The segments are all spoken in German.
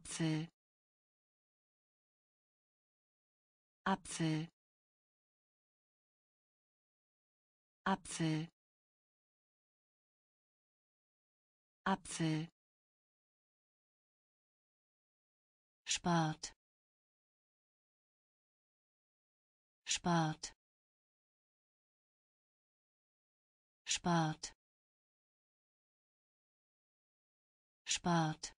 Apfel, Apfel, Apfel, Apfel, spart, spart, spart, spart,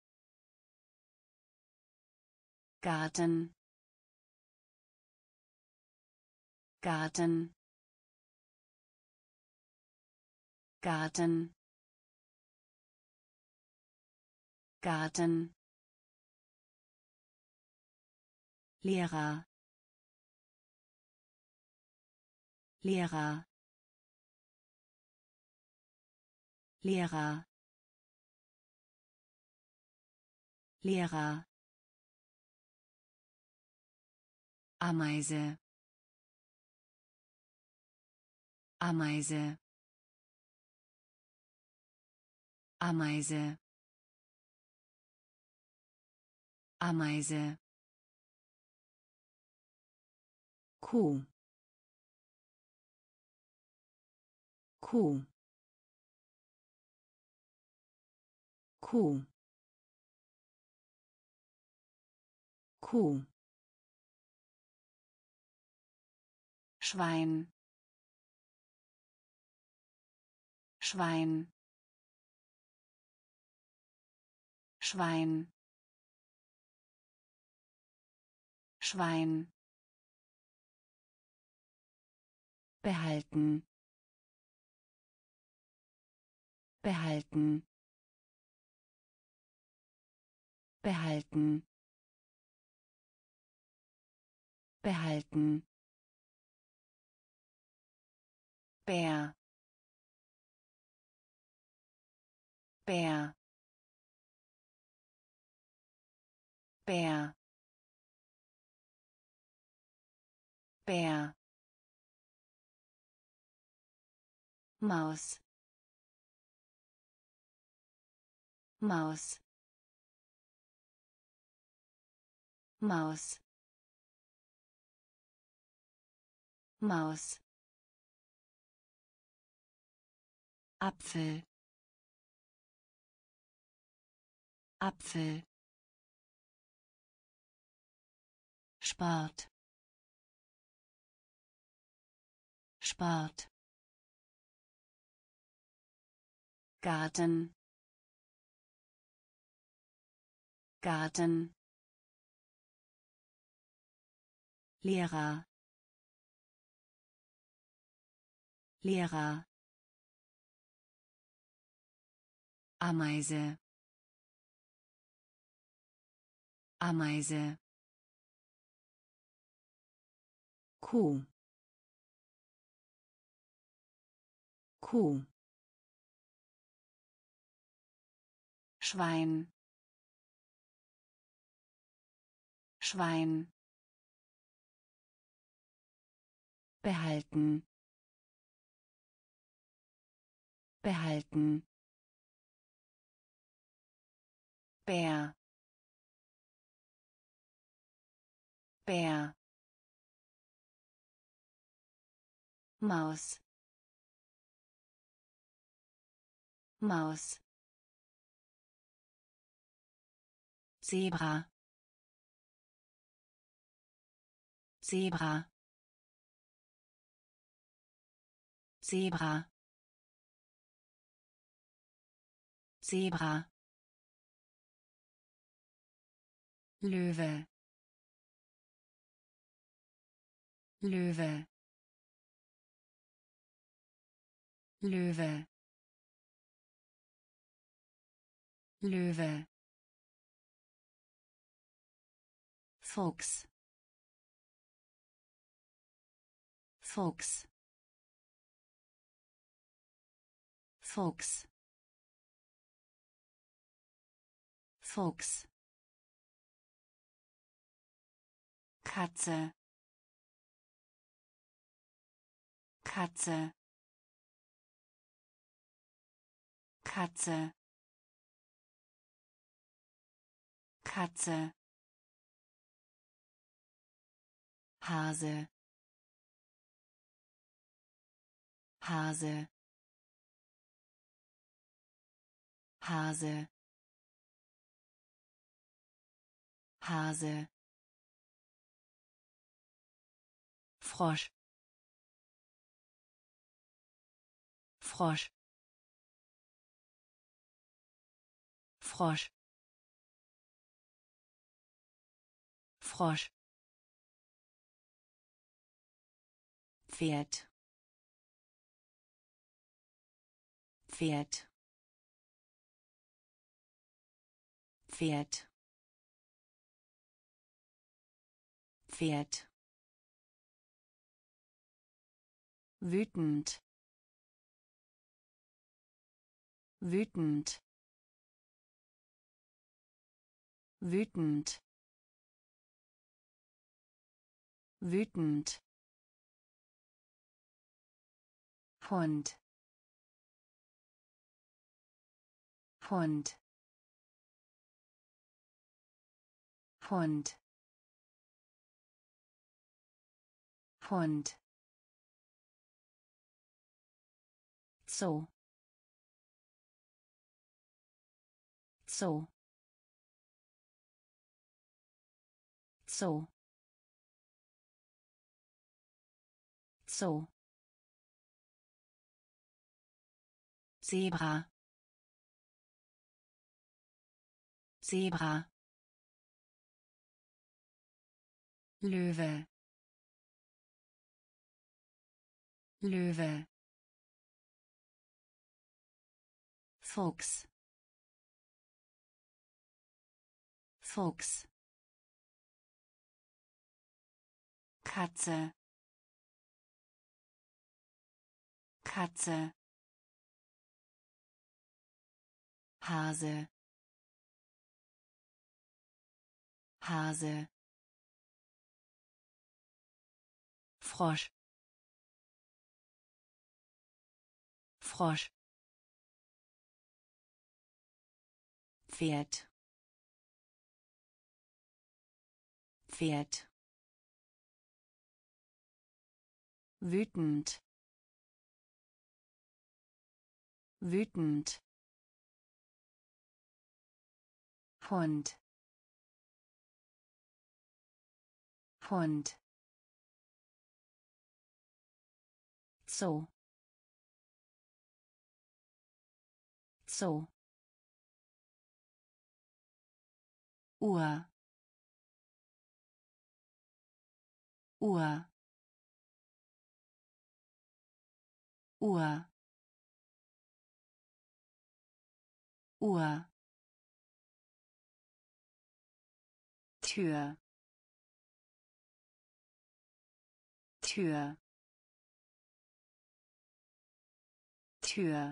Garten, Garten, Garten, Garten, Lehrer, Lehrer, Lehrer, Lehrer, Ameise, Ameise, Ameise, Ameise, Kuh, Kuh, Kuh, Kuh, Schwein, Schwein, Schwein, Schwein, behalten, behalten, behalten, behalten, Bär, Bär, Bär, Bär, Maus, Maus, Maus, Maus, Apfel, Apfel, spart, spart, Garten, Garten, Lehrer, Lehrer, Ameise, Ameise, Kuh, Kuh, Schwein, Schwein, behalten, behalten, Bär, Bär, Maus, Maus, Zebra, Zebra, Zebra, Zebra, Löwe, Löwe, Löwe, Löwe, Fuchs, Fuchs, Fuchs, Fuchs, Katze, Katze, Katze, Katze, Hase, Hase, Hase, Hase, Frosch, Frosch, Frosch, Frosch, Pferd, Pferd, Pferd, Pferd, wütend, wütend, wütend, wütend, Hund, Hund, Hund, Hund, Zoo, Zoo, Zoo, Zoo, Zebra, Zebra, Löwe, Löwe, Fuchs, Fuchs, Katze, Katze, Hase, Hase, Frosch, Frosch, Pferd, Pferd, wütend, wütend, Hund, Hund, Zoo, Zoo, Uhr, Uhr, Uhr, Uhr, Tür, Tür, Tür,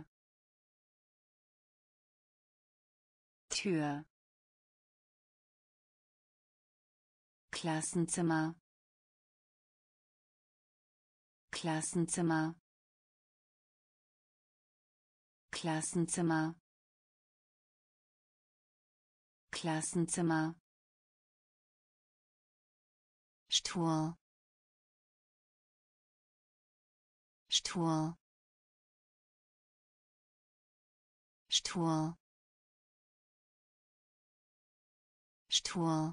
Tür, Klassenzimmer, Klassenzimmer, Klassenzimmer, Klassenzimmer, Stuhl, Stuhl, Stuhl, Stuhl,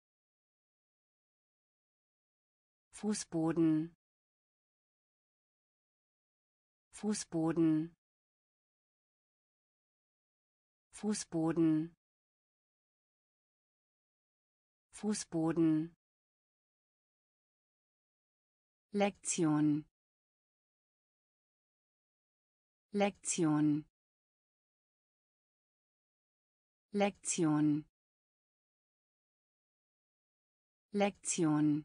Fußboden, Fußboden, Fußboden, Fußboden, Lektion, Lektion, Lektion, Lektion,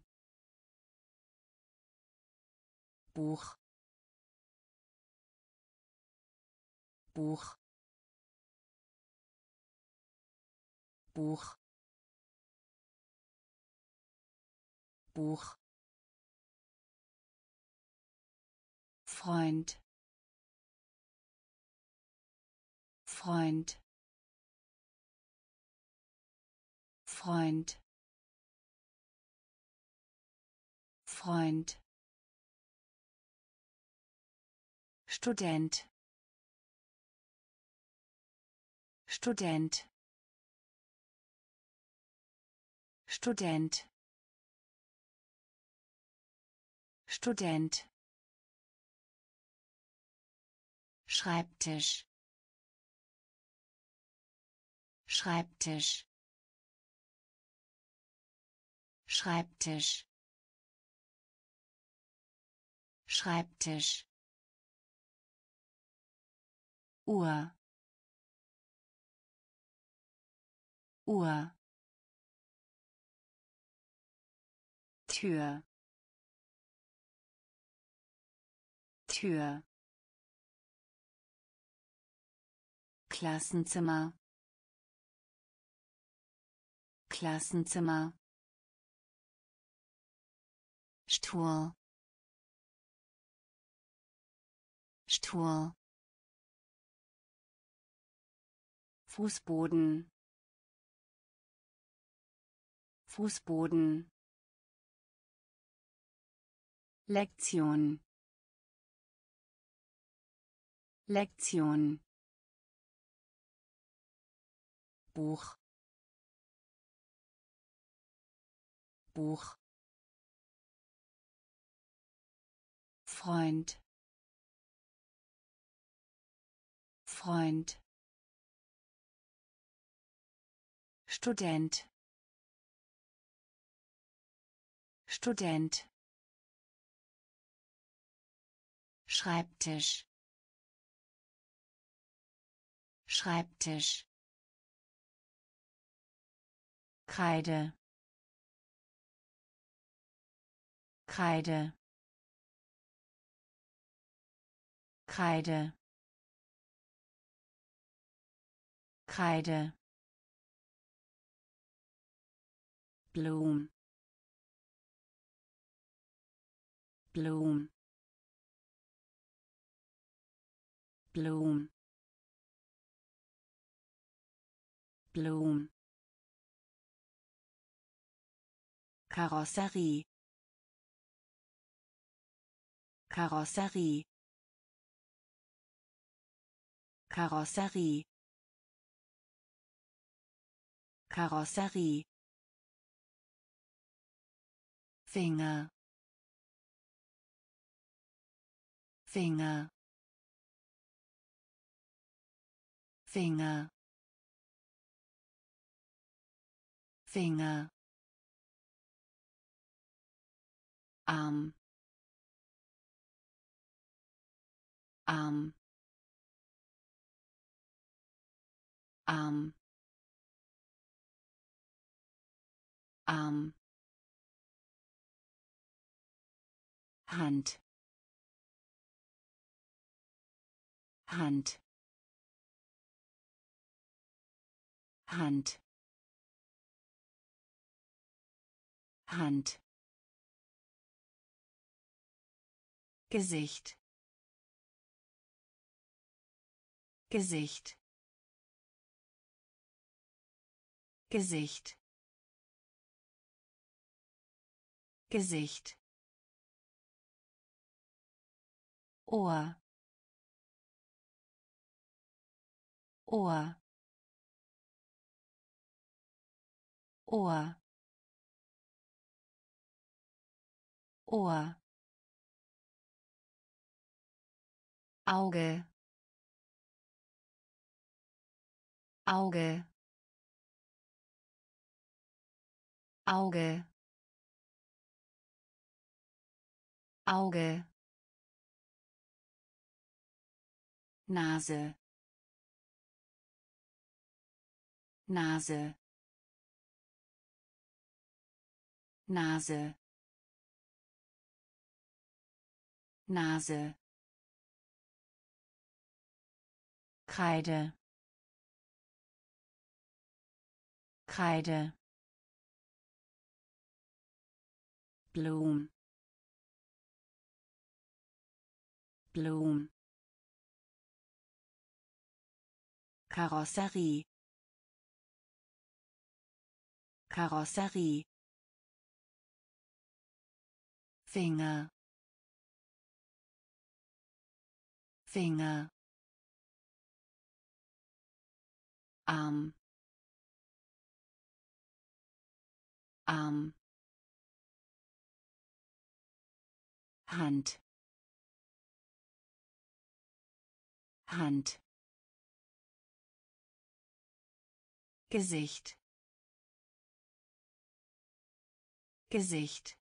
Buch, Buch, Buch, Buch, Freund, Freund, Freund, Freund, Student, Student, Student, Student, Schreibtisch, Schreibtisch, Schreibtisch, Schreibtisch, Uhr, Uhr, Tür, Tür, Klassenzimmer, Klassenzimmer, Stuhl, Stuhl, Fußboden, Fußboden, Lektion, Lektion, Buch, Buch, Freund, Freund, Student, Student, Schreibtisch, Schreibtisch, Kreide, Kreide, Kreide, Kreide, Blum, Blum, Blum, Blum, Karosserie, Karosserie, Karosserie, Karosserie, Finger, Finger, Finger, Finger, Arm, Arm, Arm, Arm, Hand, Hand, Hand, Hand, Gesicht, Gesicht, Gesicht, Gesicht, Ohr, Ohr, Ohr, Ohr, Auge, Auge, Auge, Auge, Nase, Nase, Nase, Nase, Kreide, Kreide, Blum, Blum, Karosserie, Karosserie Finger Finger Arm Arm Hand Hand Gesicht Gesicht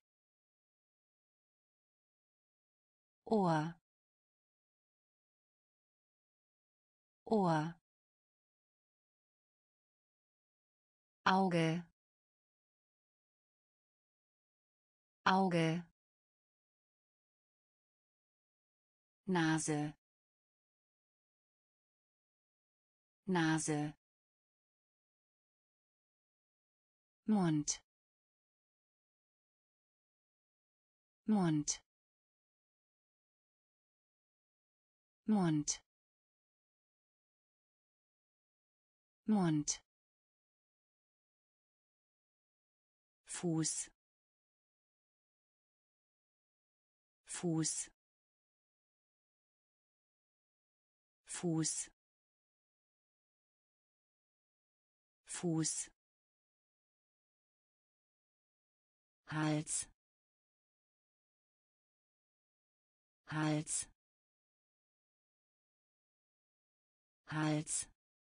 Ohr Ohr Auge Auge Nase Nase Mund Mund Mund Mund Fuß Fuß Fuß Fuß Hals Hals Hals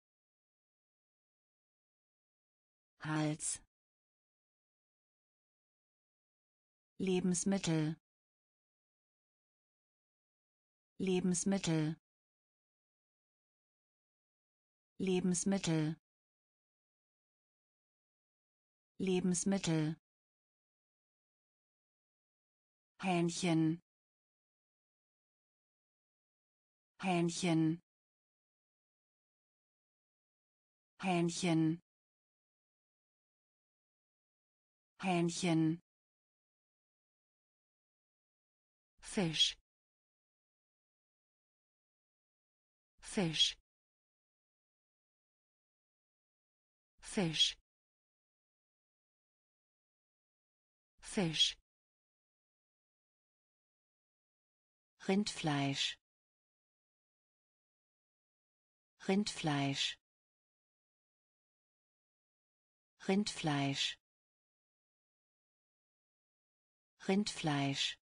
Hals Lebensmittel Lebensmittel Lebensmittel Lebensmittel Hähnchen Hähnchen Hähnchen Hähnchen Fisch Fisch Fisch Fisch Rindfleisch Rindfleisch Rindfleisch Rindfleisch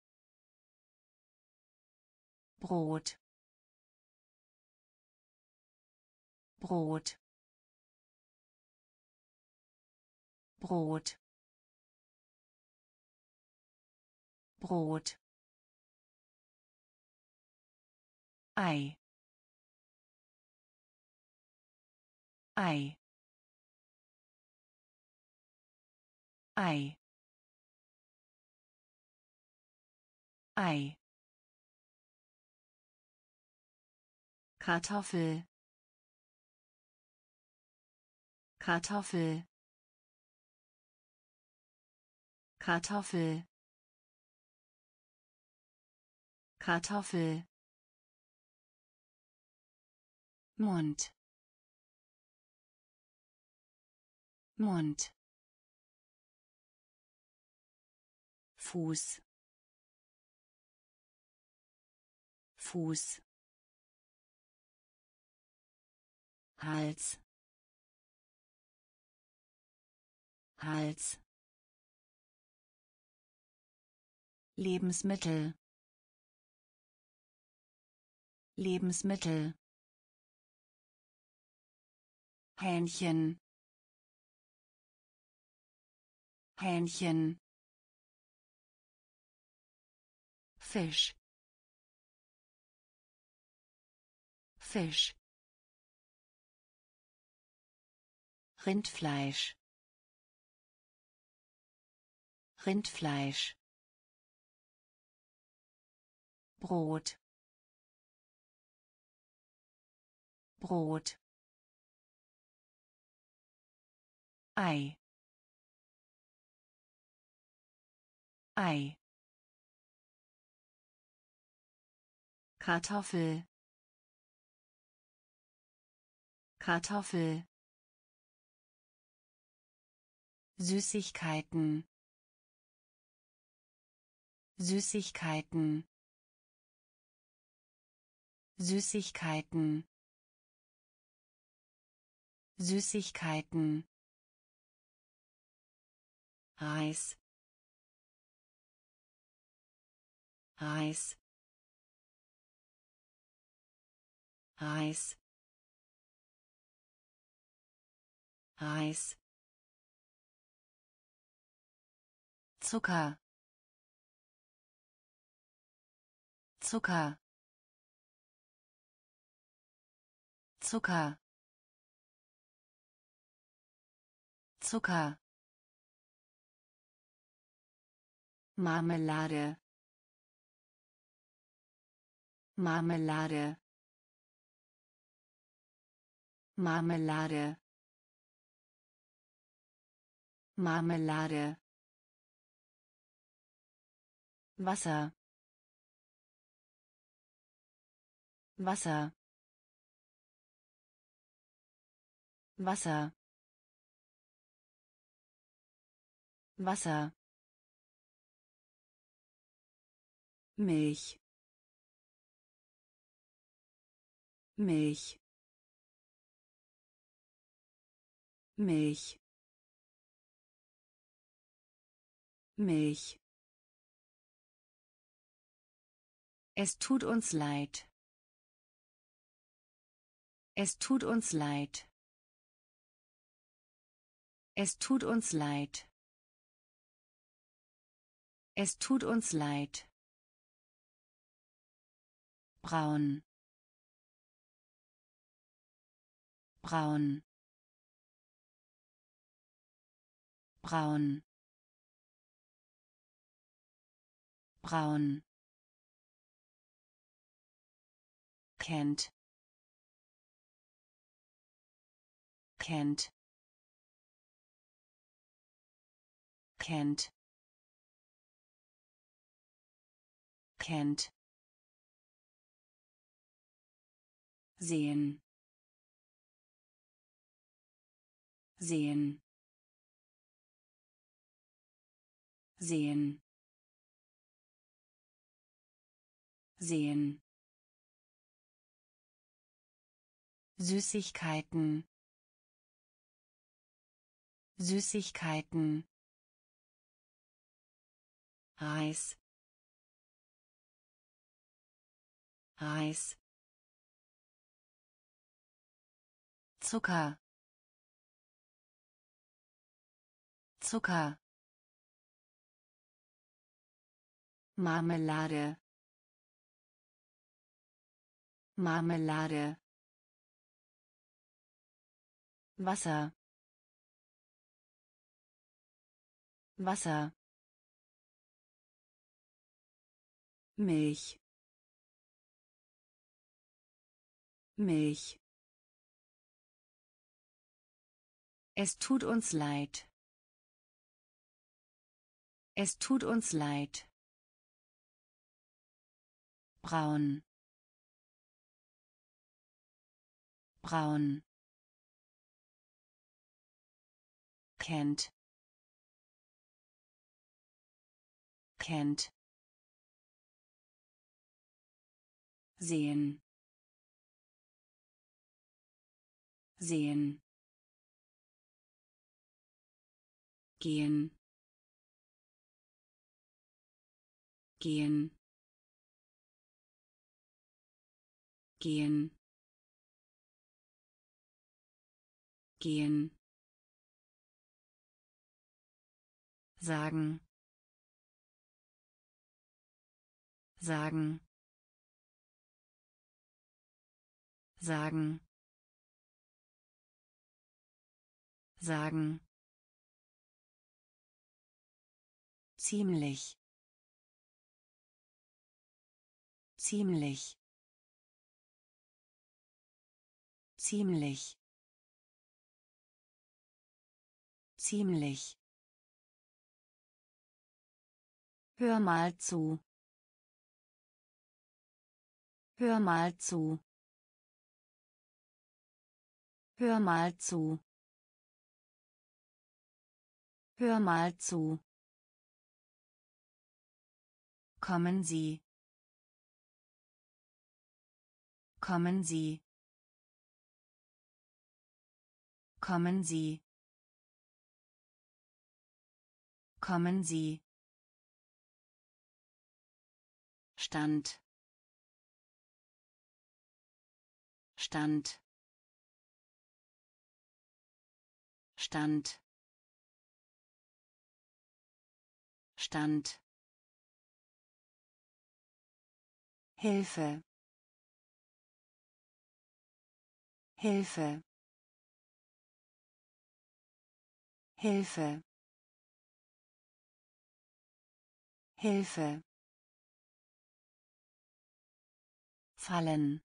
Brot Brot Brot Brot Ei Ei Ei Ei Kartoffel Kartoffel Kartoffel Kartoffel Mund Mund Fuß Fuß Hals Hals Lebensmittel Lebensmittel Hähnchen Hähnchen Fisch Fisch Rindfleisch Rindfleisch Brot Brot Ei Ei Kartoffel Kartoffel Süßigkeiten, Süßigkeiten, Süßigkeiten, Süßigkeiten, Reis, Reis, Reis, Reis, Zucker, Zucker, Zucker, Zucker, Marmelade, Marmelade, Marmelade, Marmelade, Wasser, Wasser, Wasser, Wasser, Milch, Milch, Milch, Milch. Es tut uns leid. Es tut uns leid. Es tut uns leid. Es tut uns leid. Braun, braun, braun, braun, kennt, kennt, kennt, kennt, sehen, sehen, sehen, sehen, Süßigkeiten, Süßigkeiten, Reis, Reis, Zucker, Zucker, Marmelade, Marmelade, Wasser, Wasser, Milch, Milch. Es tut uns leid. Es tut uns leid. Braun, braun, kennt, kennt, sehen, sehen, gehen, gehen, gehen, gehen, sagen, sagen, sagen, sagen, ziemlich, ziemlich, ziemlich, ziemlich. Hör mal zu. Hör mal zu. Hör mal zu. Hör mal zu. Kommen Sie. Kommen Sie. Kommen Sie. Kommen Sie. Stand. Stand. Stand. Stand. Hilfe. Hilfe. Hilfe. Hilfe. Fallen.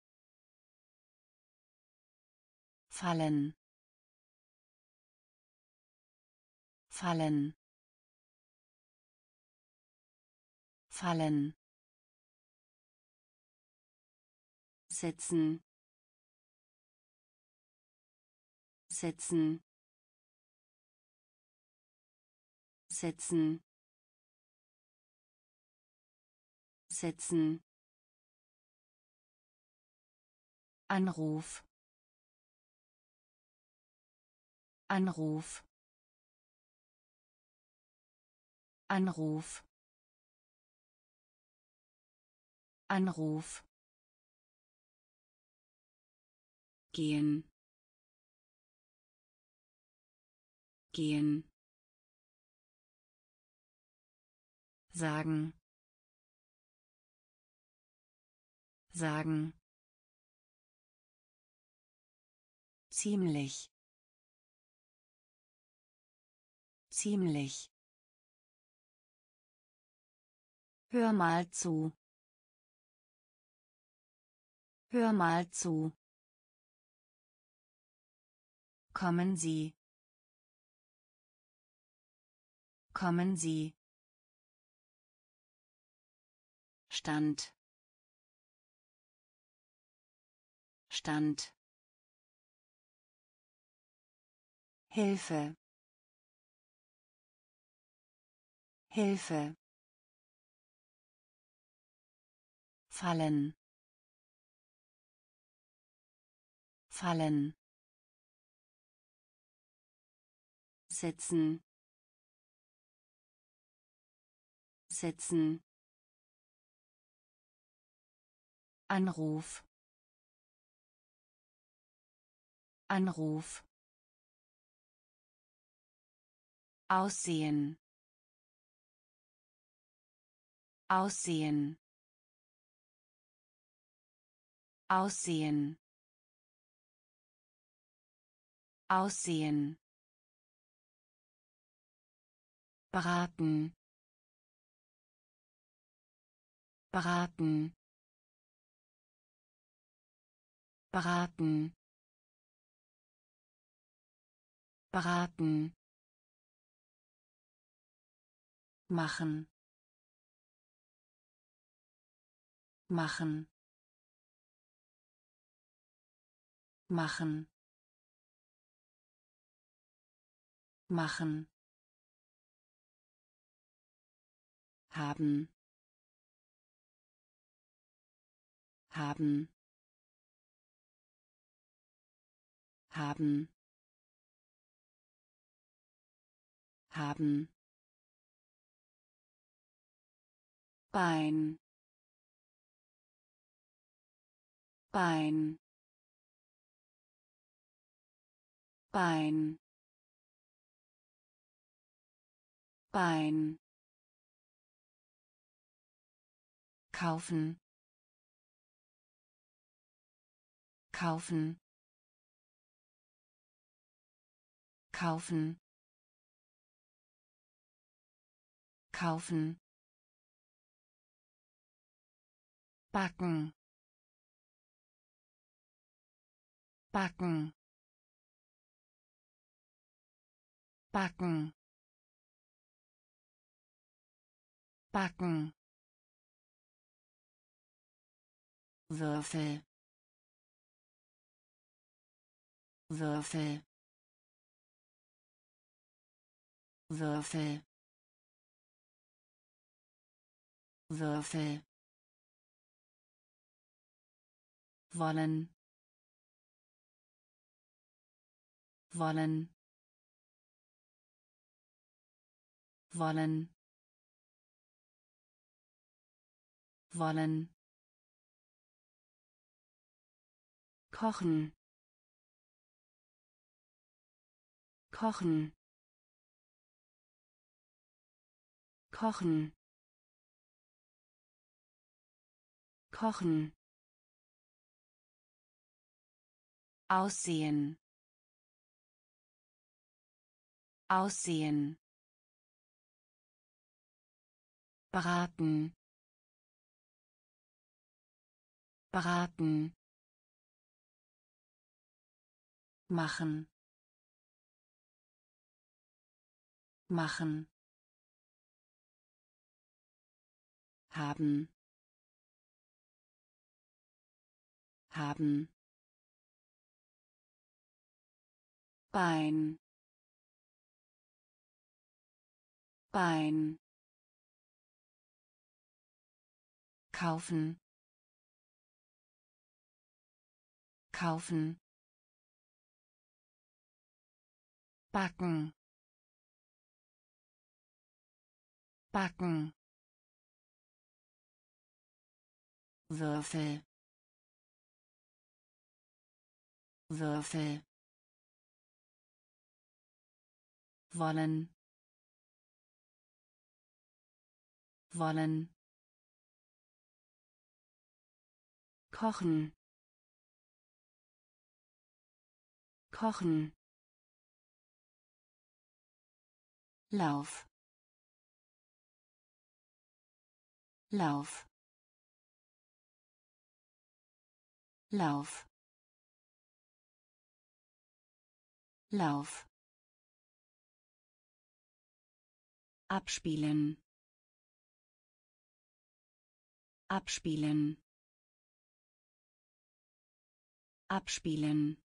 Fallen. Fallen. Fallen. Sitzen. Sitzen. Sitzen. Sitzen. Anruf. Anruf. Anruf. Anruf. Gehen. Gehen. Sagen. Sagen. Ziemlich. Ziemlich. Hör mal zu. Hör mal zu. Kommen Sie. Kommen Sie. Stand. Stand. Hilfe. Hilfe. Fallen. Fallen. Sitzen. Sitzen. Anruf. Anruf. Aussehen. Aussehen. Aussehen. Aussehen. Braten. Braten. Braten. Braten. Machen. Machen. Machen. Machen. Haben. Haben. Haben. Haben. Bein. Bein. Bein. Bein. Kaufen. Kaufen. Kaufen. Kaufen. Backen. Backen. Backen. Backen. Würfel. Würfel. Würfel, Würfel, wollen, wollen, wollen, wollen, kochen, kochen, kochen, kochen, aussehen, aussehen, braten, braten, machen, machen, haben, haben, Bein, Bein, kaufen, kaufen, backen, backen, Würfel, Würfel, wollen, wollen, kochen, kochen, Lauf, Lauf, Lauf, Lauf, abspielen, abspielen, abspielen,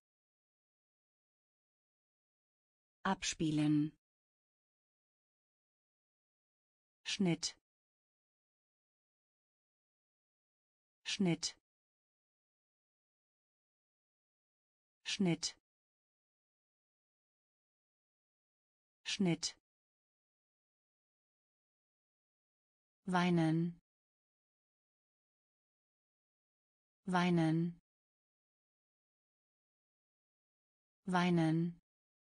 abspielen, Schnitt, Schnitt, Schnitt, Schnitt, weinen, weinen, weinen,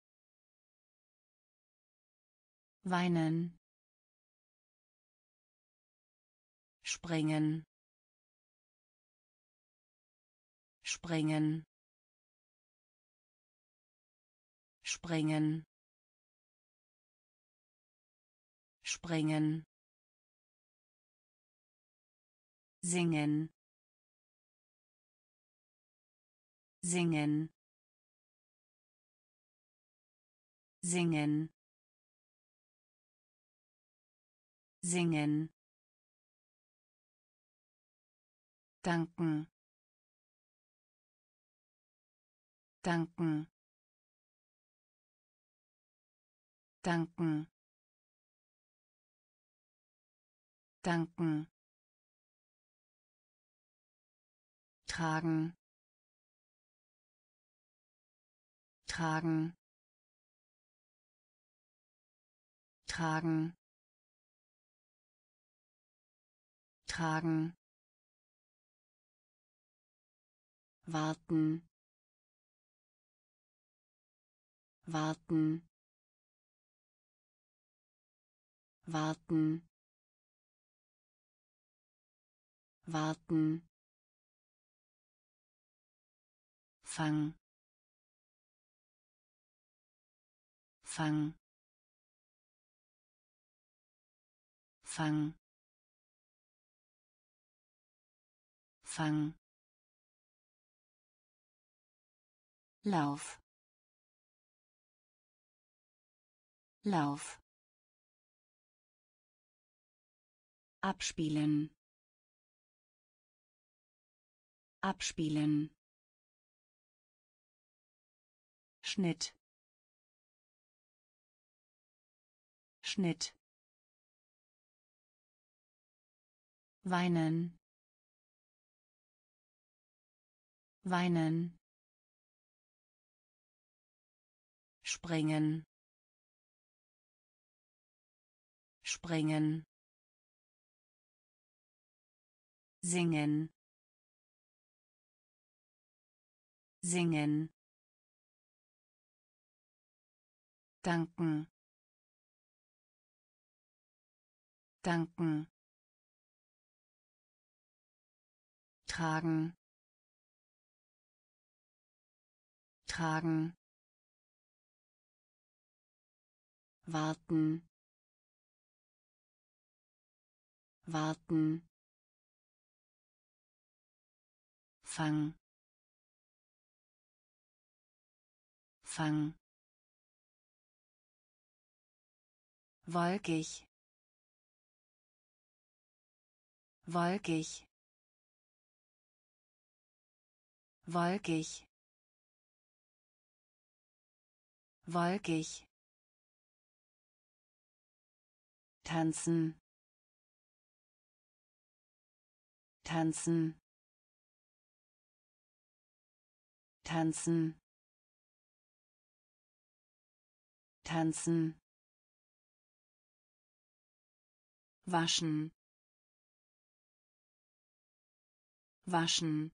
weinen, springen, springen, springen, springen, singen, singen, singen, singen, danken, danken, danken, danken, tragen, tragen, tragen, tragen, warten, warten, warten, warten, fang, fang, fang, fang, Lauf, Lauf, abspielen, abspielen, Schnitt, Schnitt weinen weinen springen springen singen singen danken danken tragen tragen warten warten fang fang wolkig wolkig wolkig wolkig tanzen tanzen tanzen tanzen waschen waschen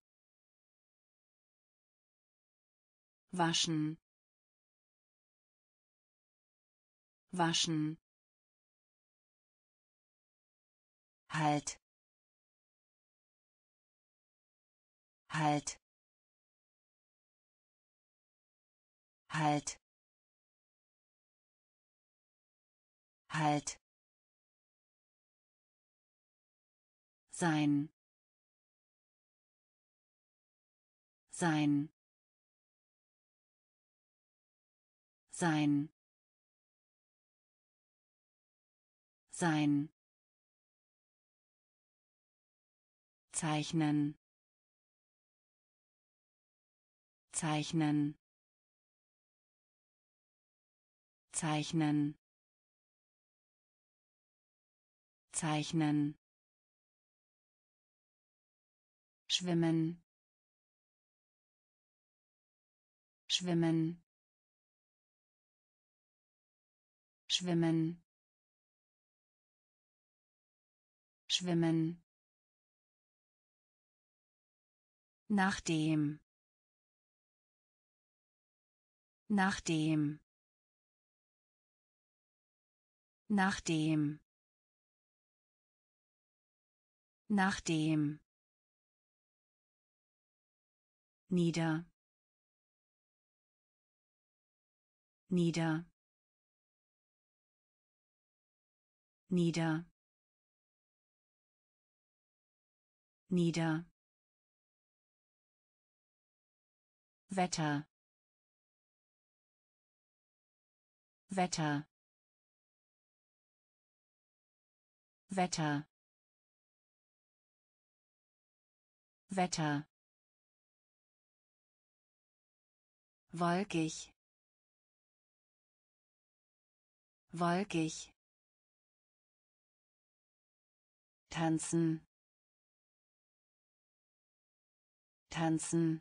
waschen waschen halt halt halt halt sein sein sein sein zeichnen zeichnen zeichnen zeichnen schwimmen schwimmen schwimmen schwimmen nachdem nachdem nachdem nachdem nieder nieder nieder nieder Wetter Wetter Wetter Wetter wolkig wolkig tanzen tanzen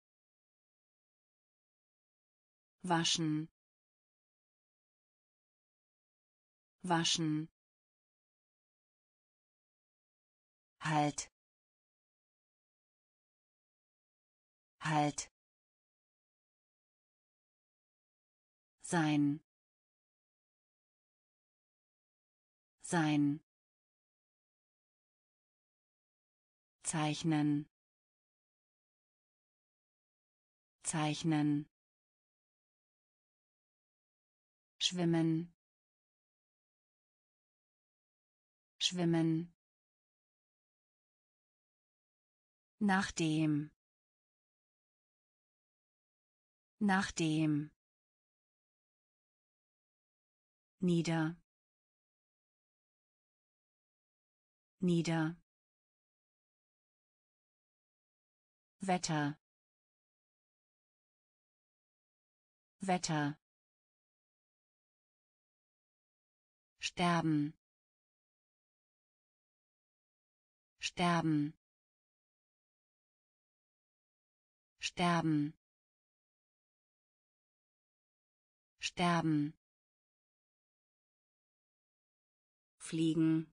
waschen waschen halt halt sein sein zeichnen zeichnen schwimmen schwimmen nachdem nachdem nieder nieder Wetter Wetter sterben sterben sterben sterben fliegen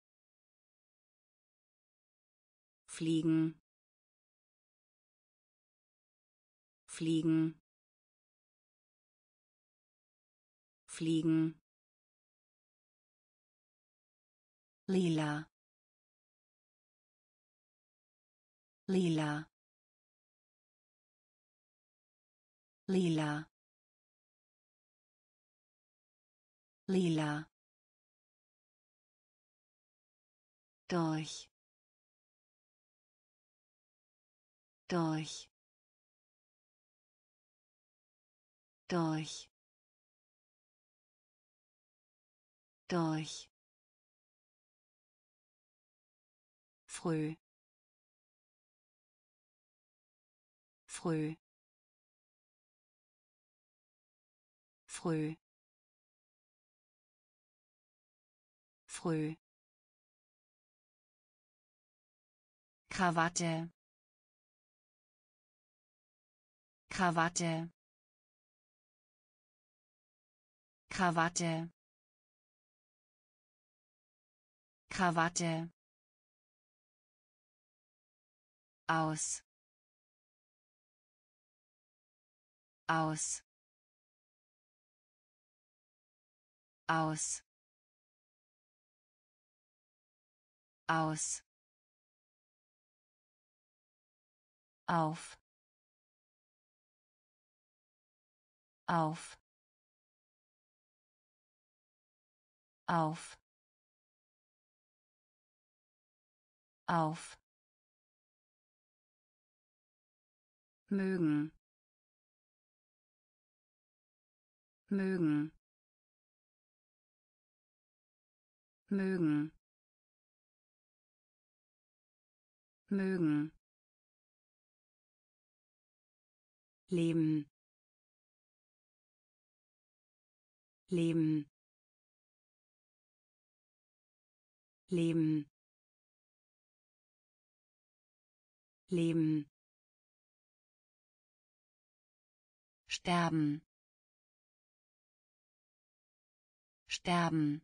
fliegen fliegen fliegen lila lila lila lila durch durch durch durch früh früh früh früh Krawatte Krawatte Krawatte Krawatte aus aus aus aus auf auf auf auf mögen mögen mögen mögen leben leben leben leben sterben sterben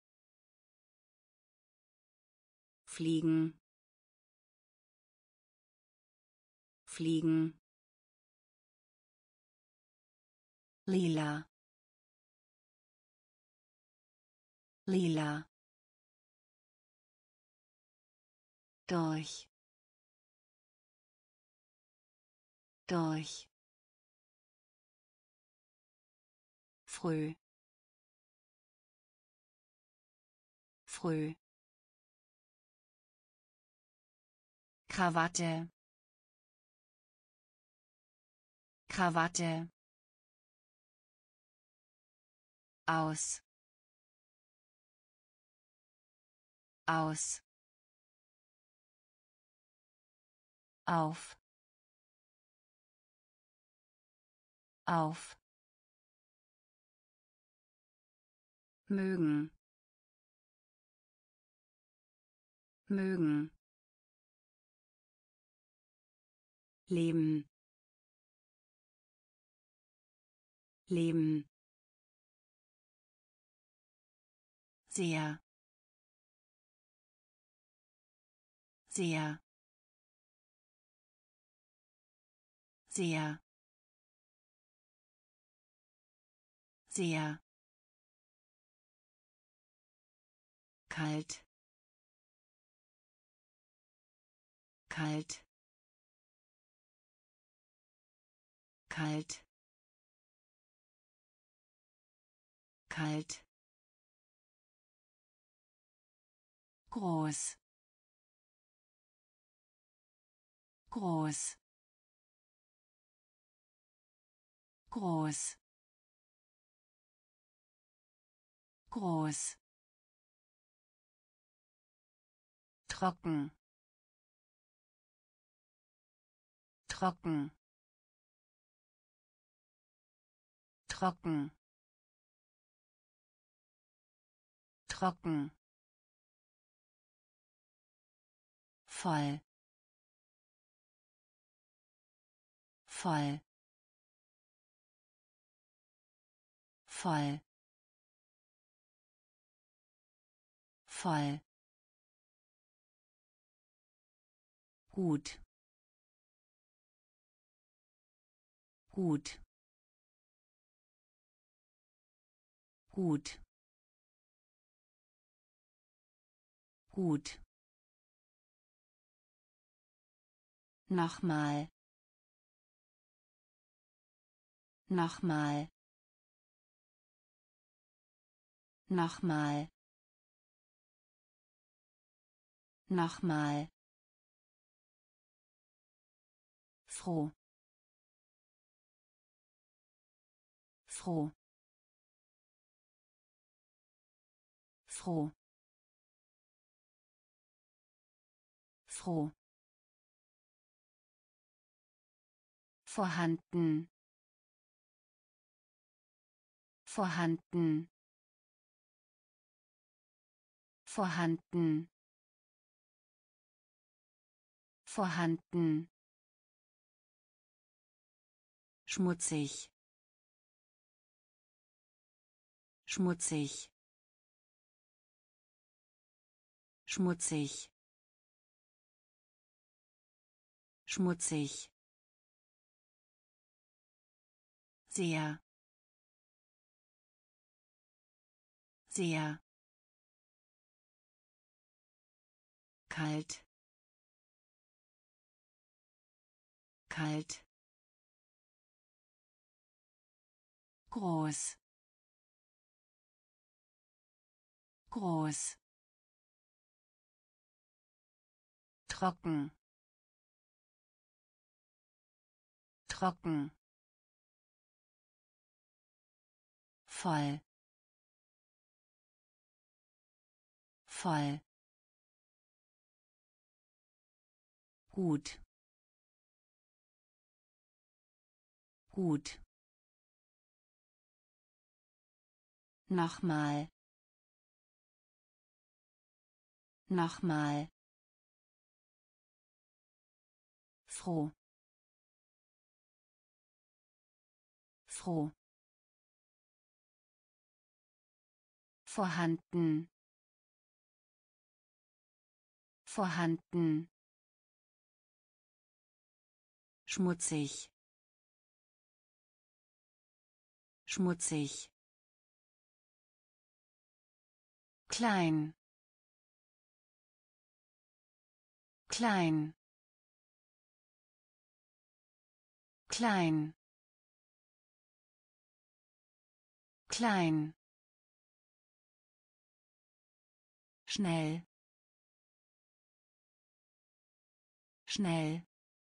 fliegen fliegen lila lila durch durch früh früh Krawatte Krawatte aus aus auf auf mögen mögen leben leben sehr sehr sehr sehr kalt kalt kalt kalt groß groß groß groß trocken trocken trocken trocken, voll, voll, voll, voll, gut, gut, gut, gut, nochmal, nochmal, nochmal, nochmal, froh, froh, froh, froh, vorhanden, vorhanden, vorhanden, vorhanden, schmutzig, schmutzig, schmutzig, schmutzig, sehr, sehr, kalt, kalt, groß, groß, trocken, trocken, voll, voll, gut, gut, nochmal, nochmal, froh, froh, vorhanden, vorhanden, schmutzig, schmutzig, klein, klein, klein, klein, schnell, schnell,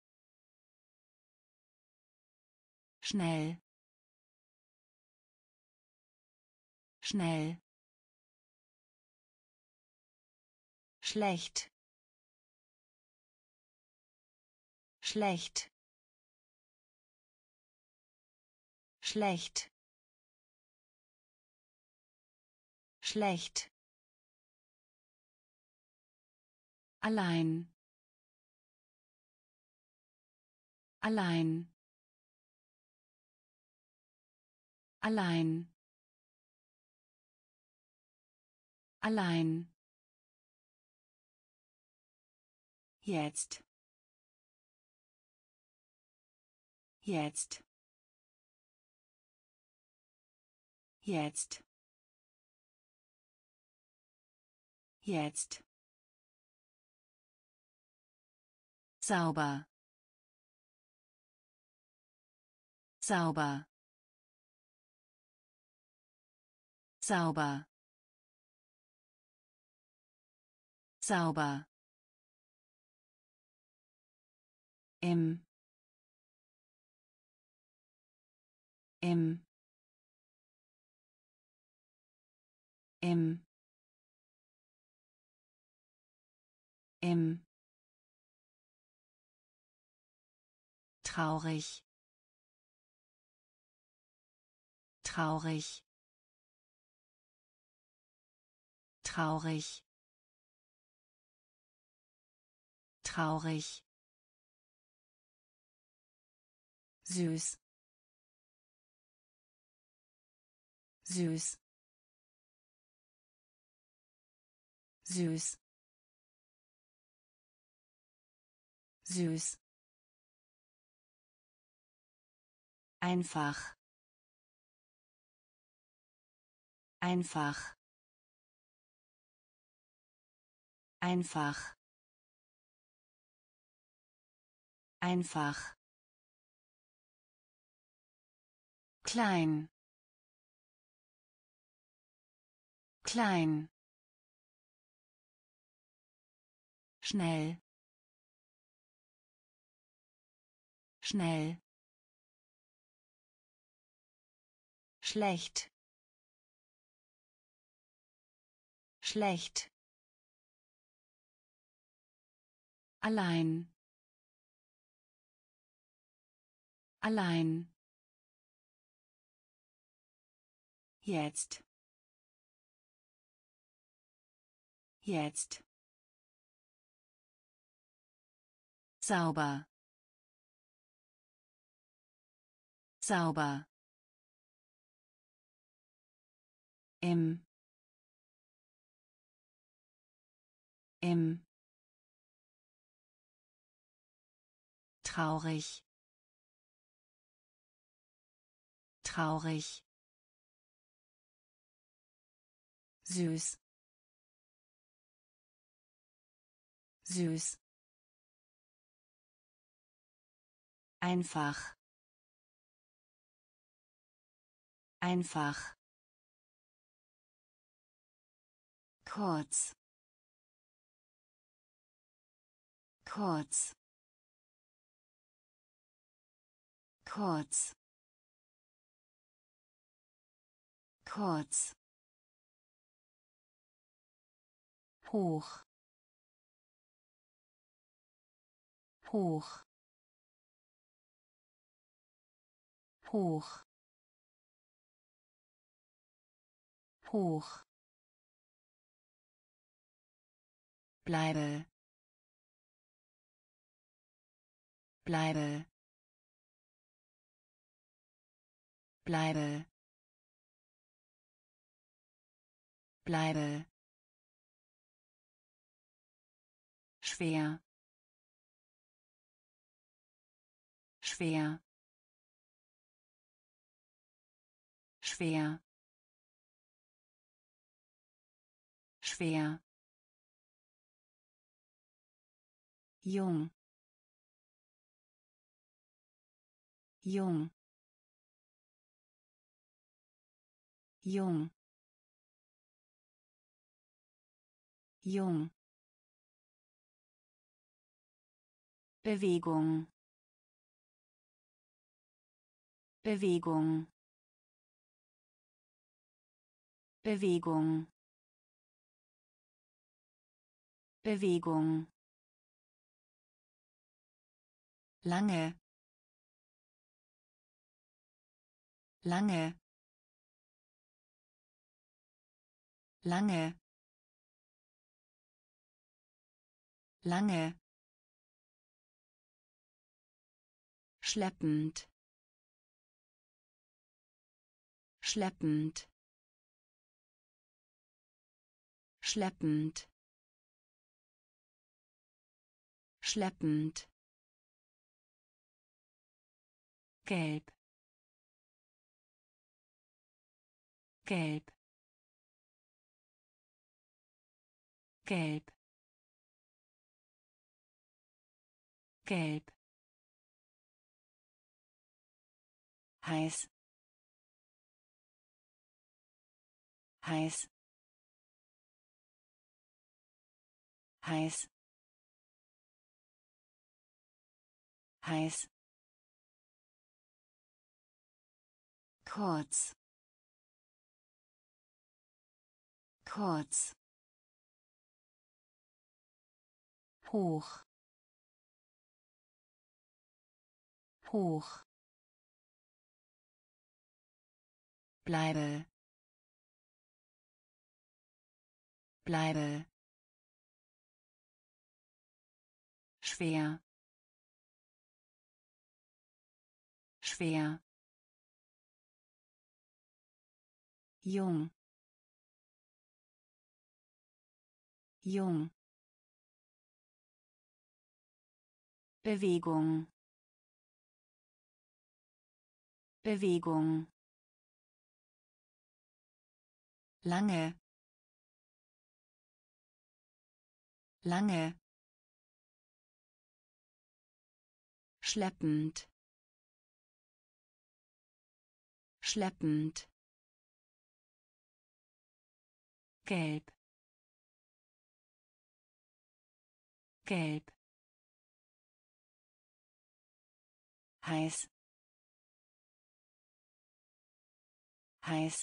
schnell, schnell, schlecht, schlecht, schlecht, schlecht, allein, allein, allein, allein, jetzt, jetzt, jetzt, jetzt, sauber, sauber, sauber, sauber, im, im, im, im, traurig, traurig, traurig, traurig, süß, süß, süß, süß, einfach, einfach, einfach, einfach, klein, klein, schnell, schnell, schlecht, schlecht, allein, allein, jetzt, jetzt, sauber, sauber, im, im, traurig, traurig, süß, süß, einfach, einfach, kurz, kurz, kurz, kurz, hoch, hoch, hoch, hoch, bleibe, bleibe, bleibe, bleibe, schwer, schwer, schwer, schwer, jung, jung, jung, jung, Bewegung, Bewegung, Bewegung, Bewegung, lange, lange, lange, lange, schleppend, schleppend, schleppend, schleppend, gelb, gelb, gelb, gelb, heiß, heiß, heiß, heiß, kurz, kurz, hoch, hoch, bleibe, bleibe schwer schwer jung jung Bewegung Bewegung lange lange schleppend schleppend gelb gelb heiß heiß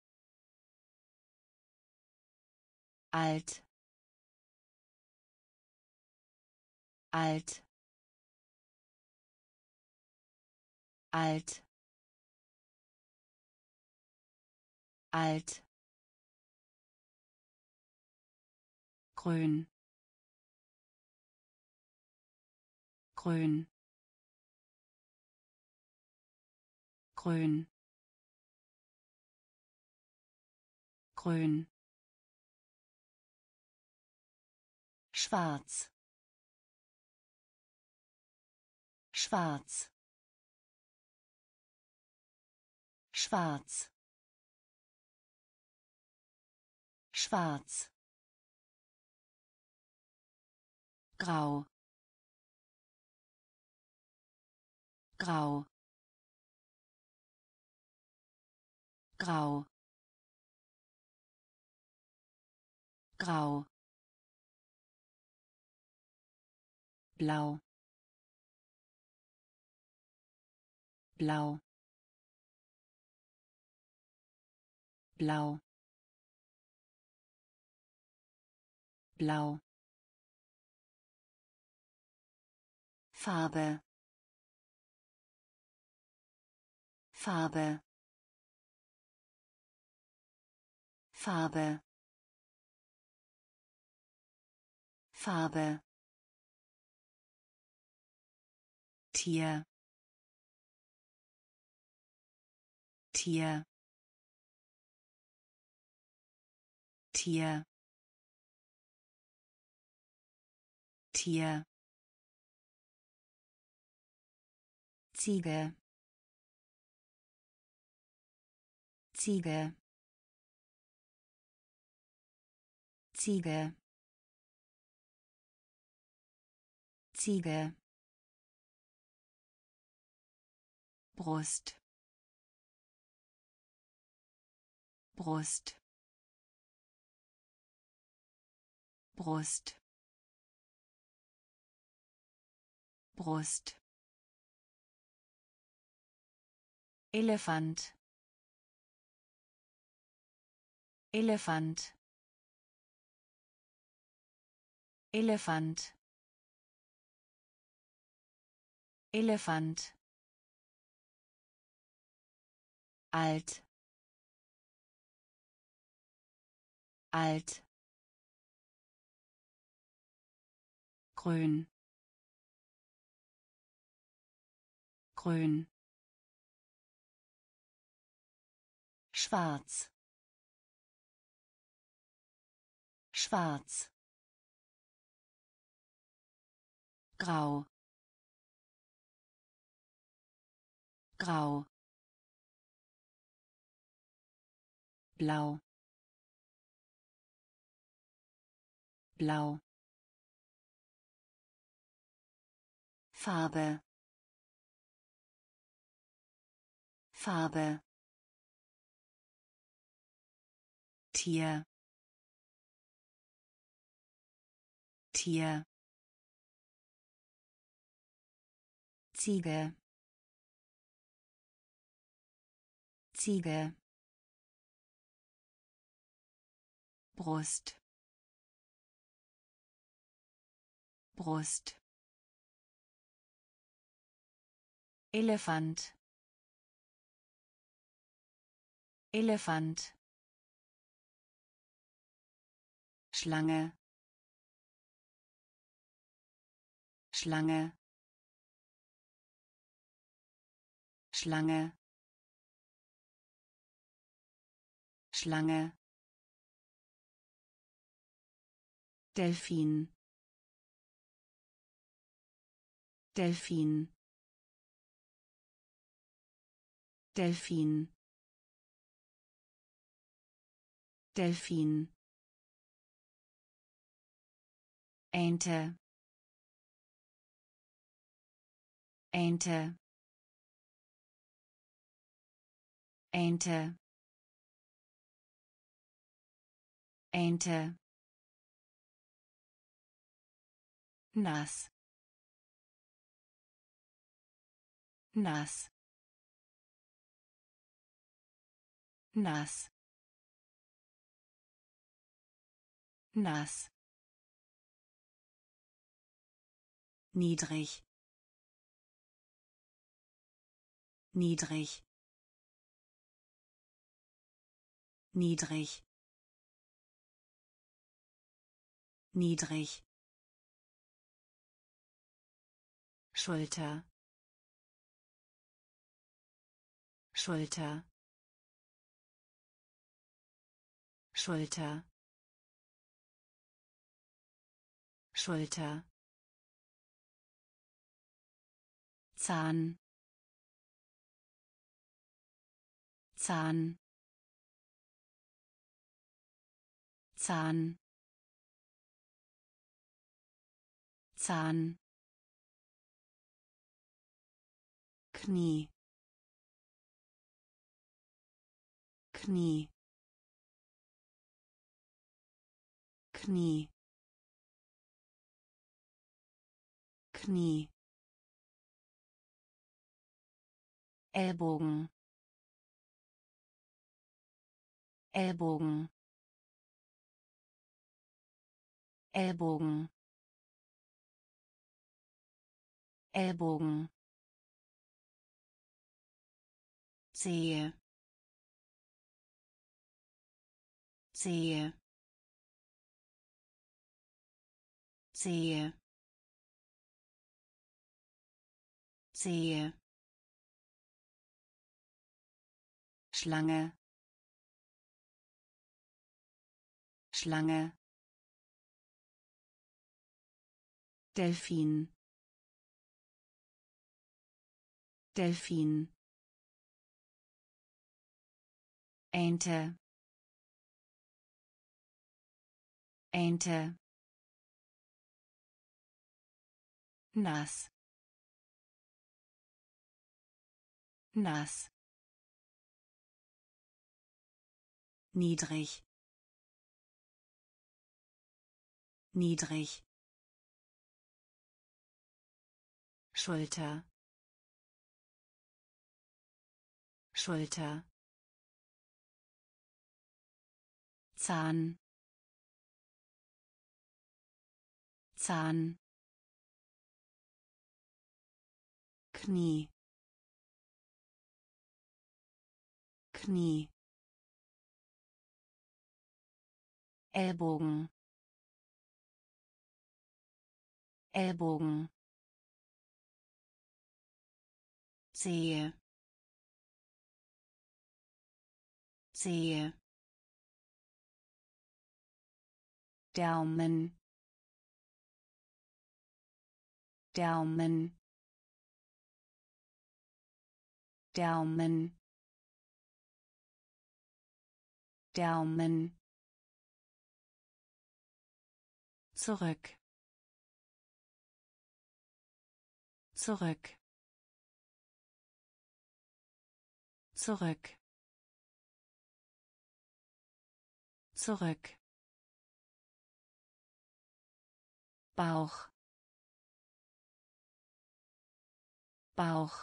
alt alt alt alt grün grün grün grün schwarz schwarz schwarz schwarz grau grau grau grau blau blau blau blau Farbe Farbe Farbe Farbe Tier Tier Tier Tier Ziege Ziege Ziege Ziege Brust Brust Brust Brust Elefant Elefant Elefant Elefant alt alt grün grün schwarz schwarz grau grau blau blau Farbe Farbe Tier Tier Ziege Ziege Brust Brust Elefant Elefant Schlange, Schlange, Schlange, Schlange, Delfin, Delfin, Delfin, Delfin, Ente, Ente, Ente, Ente, nass, nass, nass, nass, niedrig, niedrig, niedrig, niedrig, Schulter, Schulter, Schulter, Schulter, Zahn, Zahn, Zahn, Zahn, Knie, Knie, Knie, Knie, Ellbogen, Ellbogen, Ellbogen, Ellbogen, Zehe, Zehe, Zehe, Zehe, Schlange, Schlange, Delfin, Delfin, Ente, Ente, nass, nass, niedrig, niedrig, Schulter, Schulter, Zahn, Zahn, Knie, Knie, Ellbogen, Ellbogen, Zehe, Zehe, Daumen, Daumen, Daumen, Daumen, zurück, zurück, zurück, zurück, Bauch, Bauch,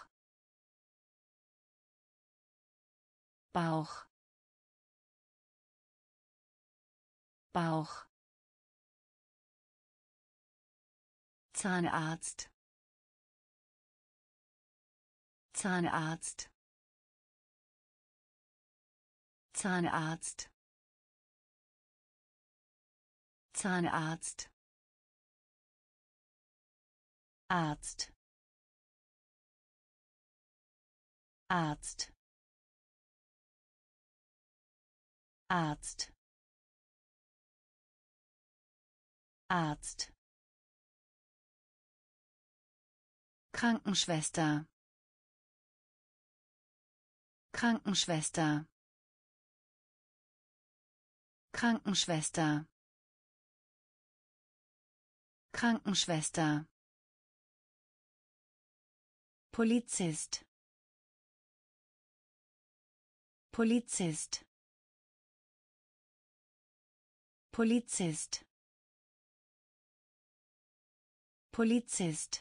Bauch, Bauch, Zahnarzt, Zahnarzt, Zahnarzt, Zahnarzt, Arzt, Arzt, Arzt, Arzt, Krankenschwester, Krankenschwester, Krankenschwester, Krankenschwester, Polizist, Polizist, Polizist, Polizist,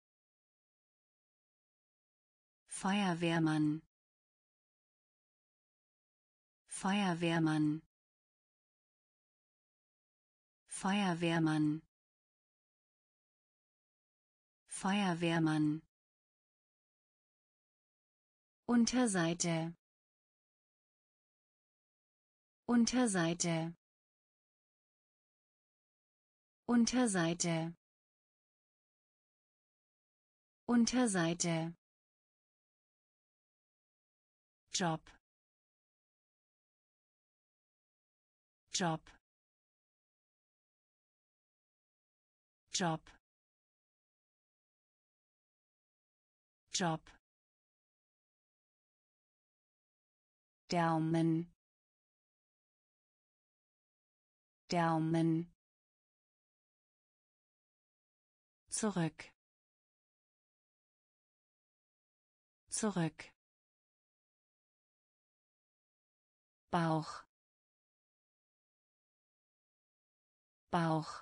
Feuerwehrmann, Feuerwehrmann, Feuerwehrmann, Feuerwehrmann, Unterseite, Unterseite, Unterseite, Unterseite, Job, Job, Job, Job, Daumen, Daumen, zurück, zurück, Bauch, Bauch,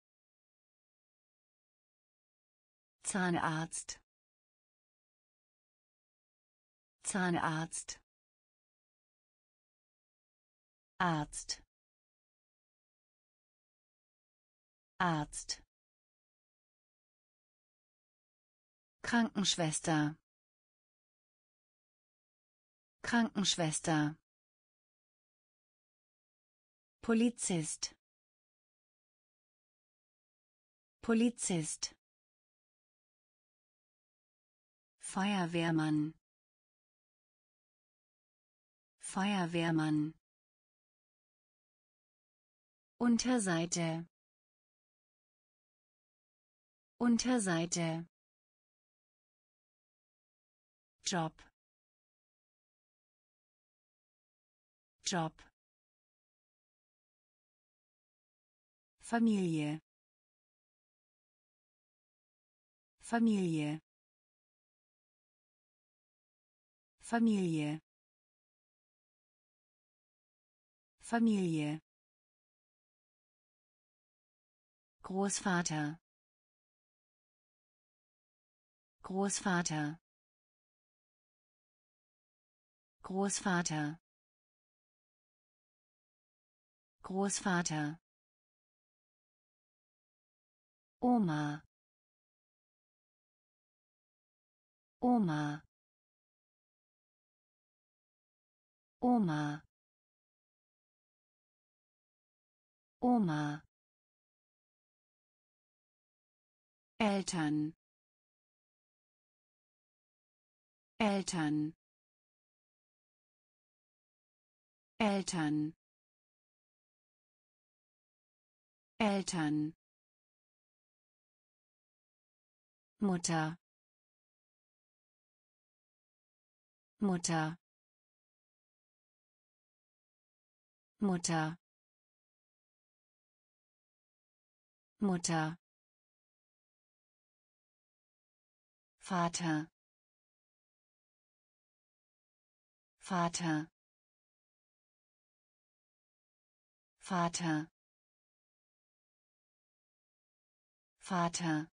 Zahnarzt, Zahnarzt, Arzt, Arzt, Krankenschwester, Krankenschwester, Polizist, Polizist, Feuerwehrmann, Feuerwehrmann, Unterseite, Unterseite, Job, Job, Familie, Familie, Familie, Familie, Großvater, Großvater, Großvater, Großvater, Oma, Oma, Oma, Oma, Eltern, Eltern, Eltern, Eltern, Mutter, Mutter, Mutter, Mutter, Vater, Vater, Vater, Vater,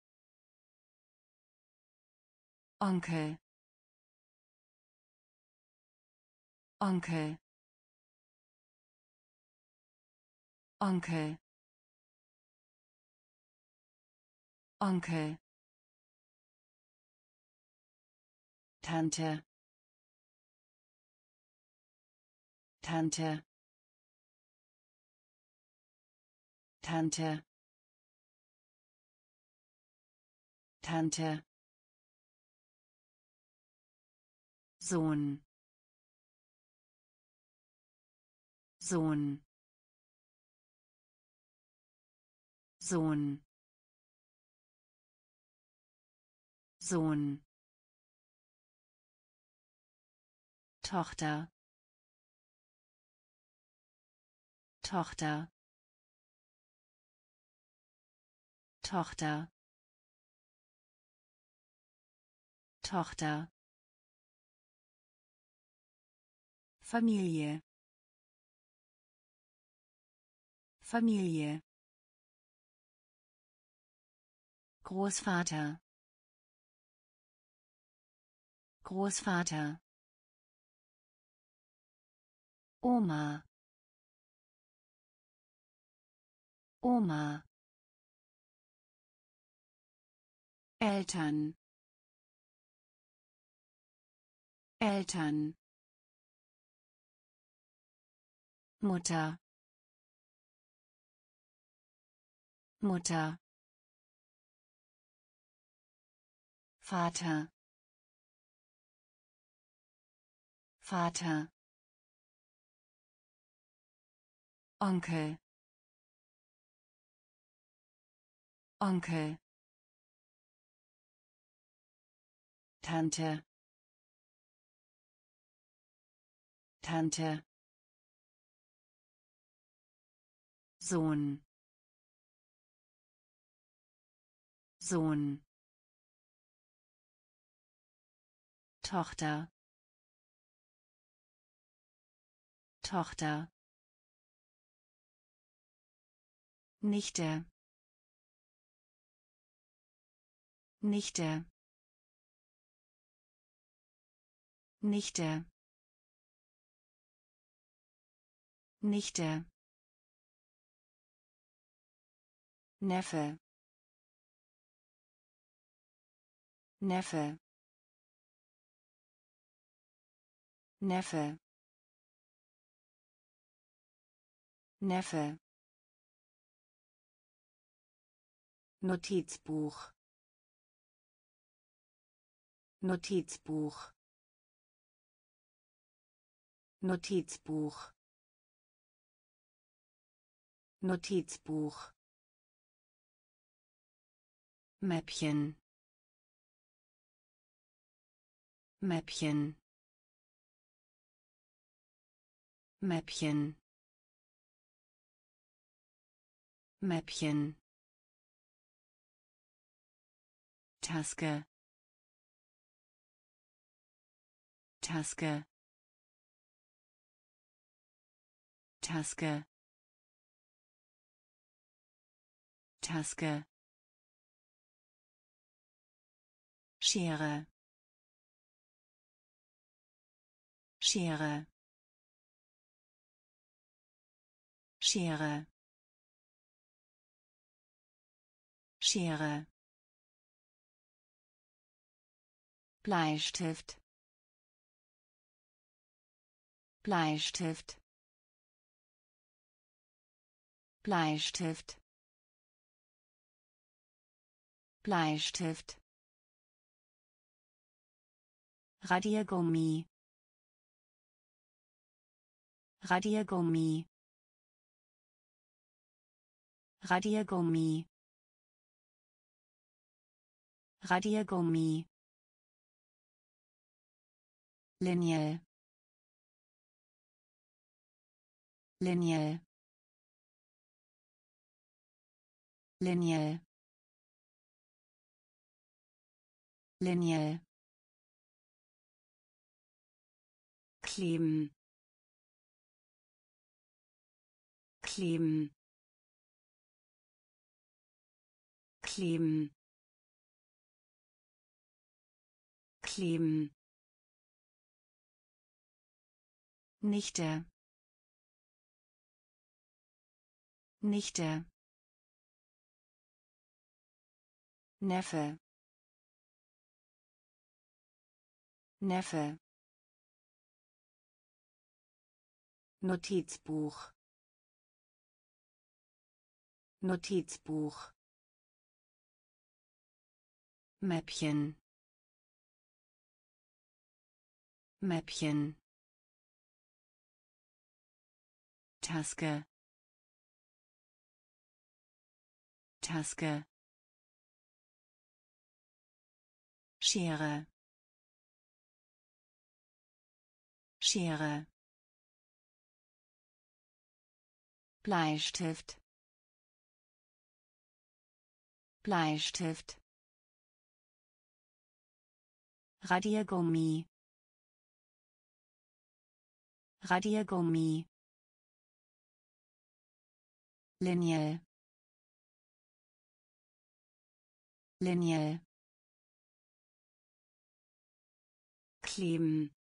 Onkel, Onkel, Onkel, Onkel, Tante, Tante, Tante, Tante, Sohn, Sohn, Sohn, Sohn, Tochter, Tochter, Tochter, Tochter, Familie, Familie, Großvater, Großvater, Oma, Oma, Eltern, Eltern, Mutter, Mutter, Vater, Vater, Onkel, Onkel, Tante, Tante, Sohn, Sohn, Tochter, Tochter, Nichte, Nichte, Nichte, Nichte, Neffe, Neffe, Neffe, Neffe, Notizbuch, Notizbuch, Notizbuch, Notizbuch, Mäppchen, Mäppchen, Mäppchen, Mäppchen, Taske, Taske, Taske, Taske, Schere, Schere, Schere, Schere, Bleistift, Bleistift, Bleistift, Bleistift, Radiergummi, Radiergummi, Radiergummi, Radiergummi, Linie, Linie, Linie, Linie, kleben, kleben, kleben, kleben, Nichte, Nichte, Neffe, Neffe, Notizbuch, Notizbuch. Mäppchen. Mäppchen. Taske. Taske. Schere. Schere. Bleistift. Bleistift. Radiergummi. Radiergummi. Linie. Linie. Kleben.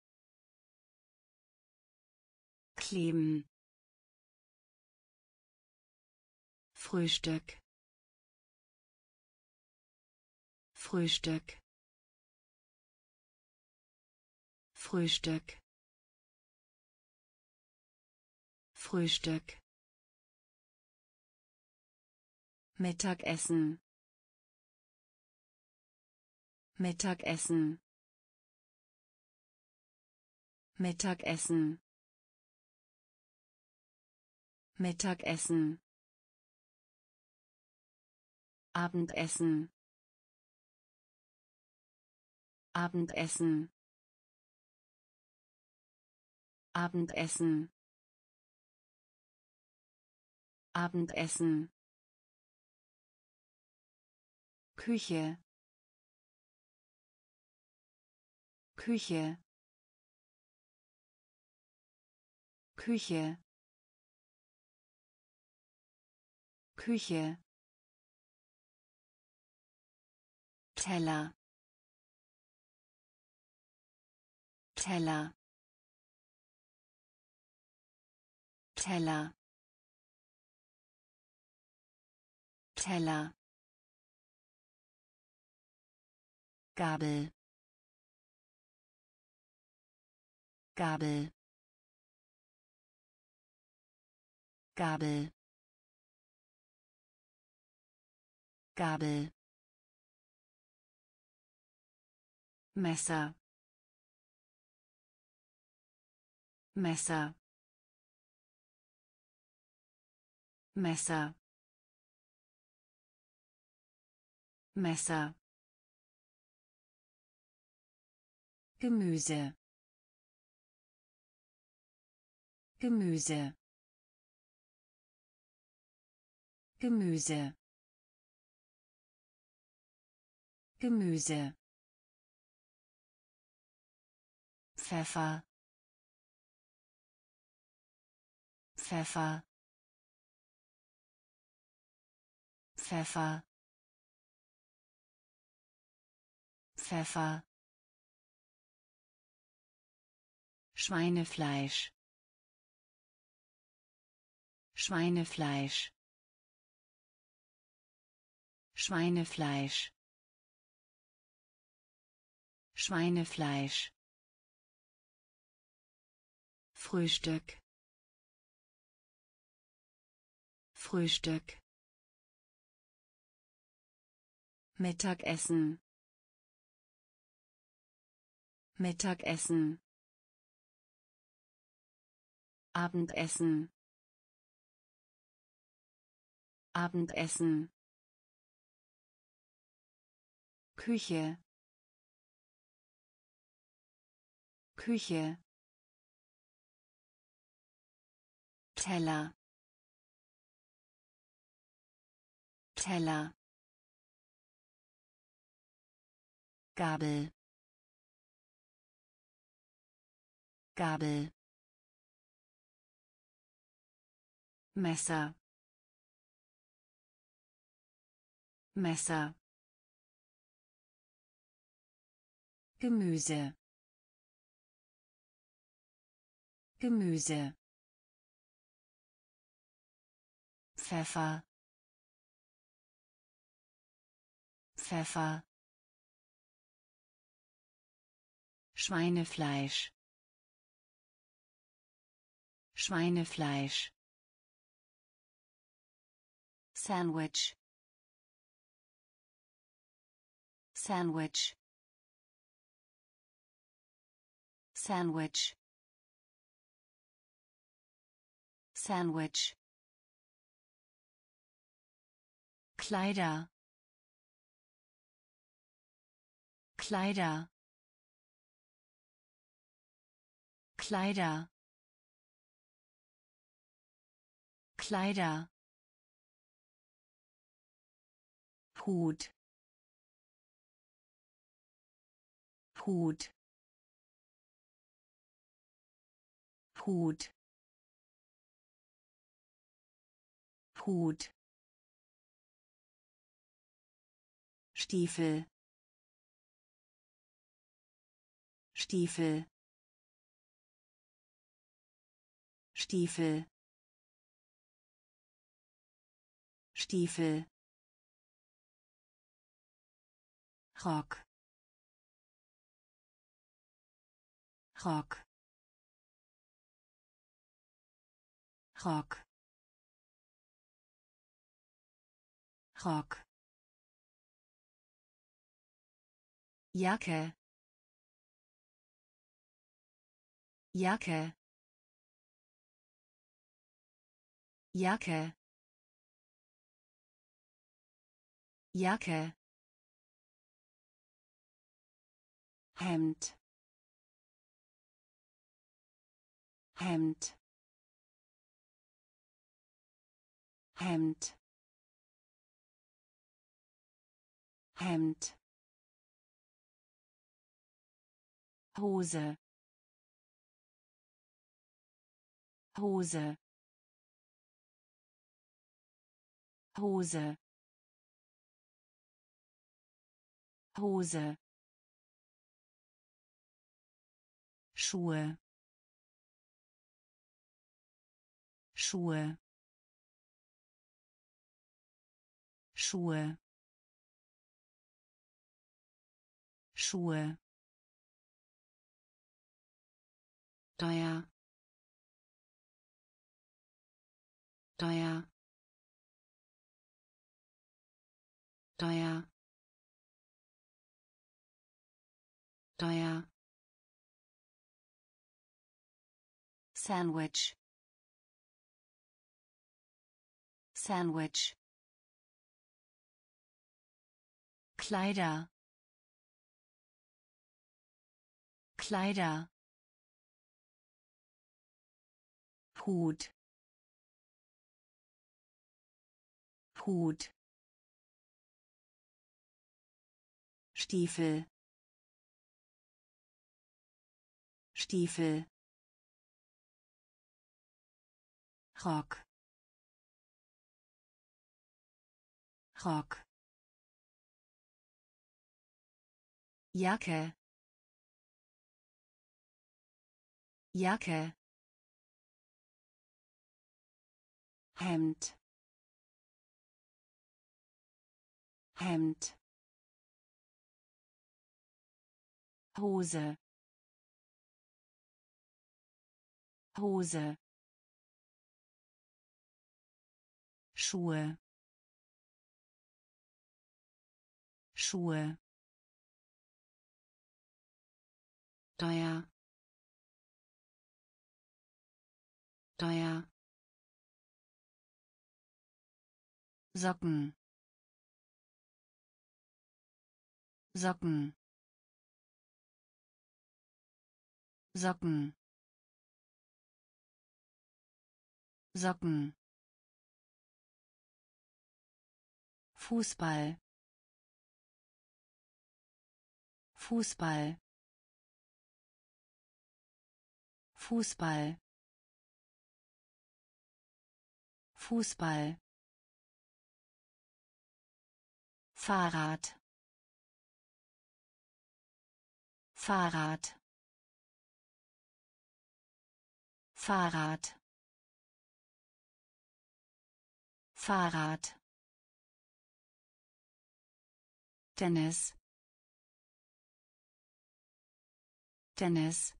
Kleben. Frühstück. Frühstück. Frühstück. Frühstück. Mittagessen. Mittagessen. Mittagessen. Mittagessen. Abendessen. Abendessen. Abendessen. Abendessen. Küche. Küche. Küche. Küche. Teller. Teller. Teller. Teller. Gabel. Gabel. Gabel. Gabel. Messer. Messer. Messer. Messer. Gemüse. Gemüse. Gemüse. Gemüse. Pfeffer. Pfeffer. Pfeffer. Pfeffer. Schweinefleisch. Schweinefleisch. Schweinefleisch. Schweinefleisch. Frühstück. Frühstück. Mittagessen. Mittagessen. Abendessen. Abendessen. Küche. Küche. Teller. Teller. Gabel. Gabel. Messer. Messer. Gemüse. Gemüse. Pfeffer. Pfeffer. Schweinefleisch. Schweinefleisch. Sandwich. Sandwich. Sandwich. Sandwich. Kleider. Kleider. Kleider. Kleider. Hut. Hut. Hut. Hut. Stiefel. Stiefel. Stiefel. Stiefel. Rock. Rock. Rock. Rock. Jacke. Jacke. Jacke. Jacke. Hemd. Hemd. Hemd. Hemd. Hose. Hose. Hose. Hose. Schuhe. Schuhe. Schuhe. Schuhe. Teuer. Teuer. Teuer. Teuer. Sandwich. Sandwich. Kleider. Kleider. Hut. Hut. Stiefel. Stiefel. Rock. Rock. Jacke. Jacke. Hemd. Hemd. Hose. Hose. Schuhe. Schuhe. Teuer. Teuer. Socken. Socken. Socken. Socken. Fußball. Fußball. Fußball. Fußball. Fahrrad. Fahrrad. Fahrrad. Fahrrad. Tennis. Tennis.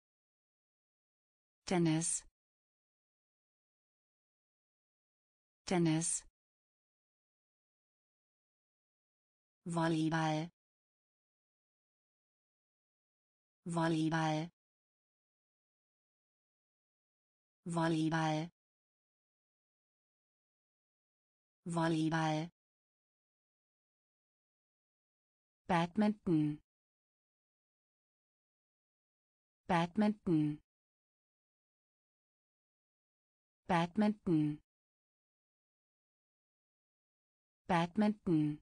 Tennis. Tennis, Volleyball, Volleyball, Volleyball, Volleyball, Badminton, Badminton, Badminton, Badminton,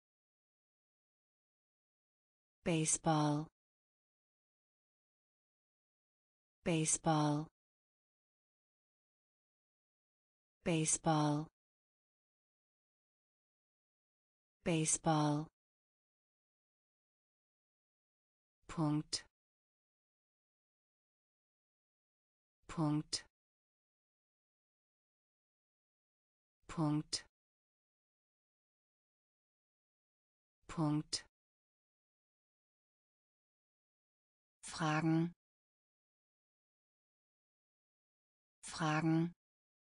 Baseball, Baseball, Baseball, Baseball, Punkt, Punkt, Punkt, Punkt. Fragen, Fragen,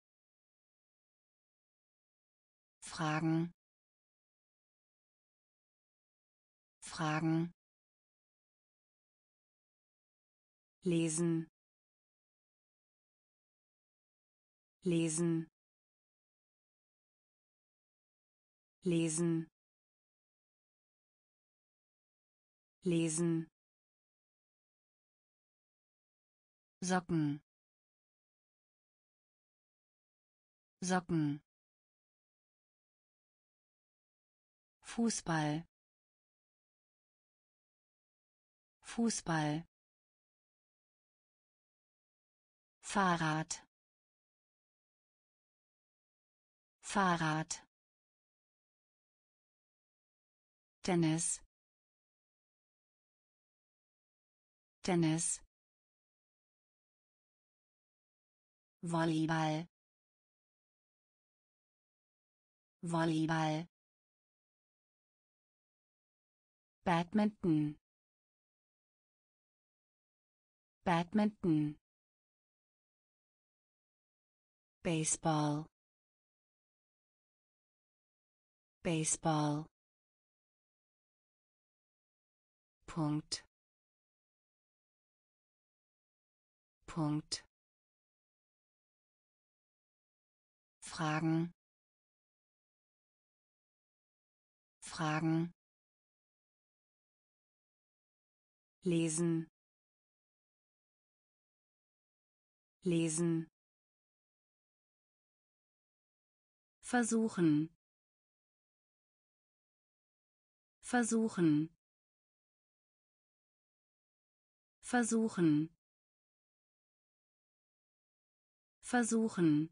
Fragen, Fragen. Lesen, lesen, lesen, lesen. Socken, Socken. Fußball, Fußball. Fahrrad, Fahrrad. Tennis, Tennis. Volleyball, Volleyball. Badminton, Badminton. Baseball, Baseball. Punkt, Punkt. Fragen, Fragen. Lesen, lesen. Versuchen, versuchen, versuchen, versuchen.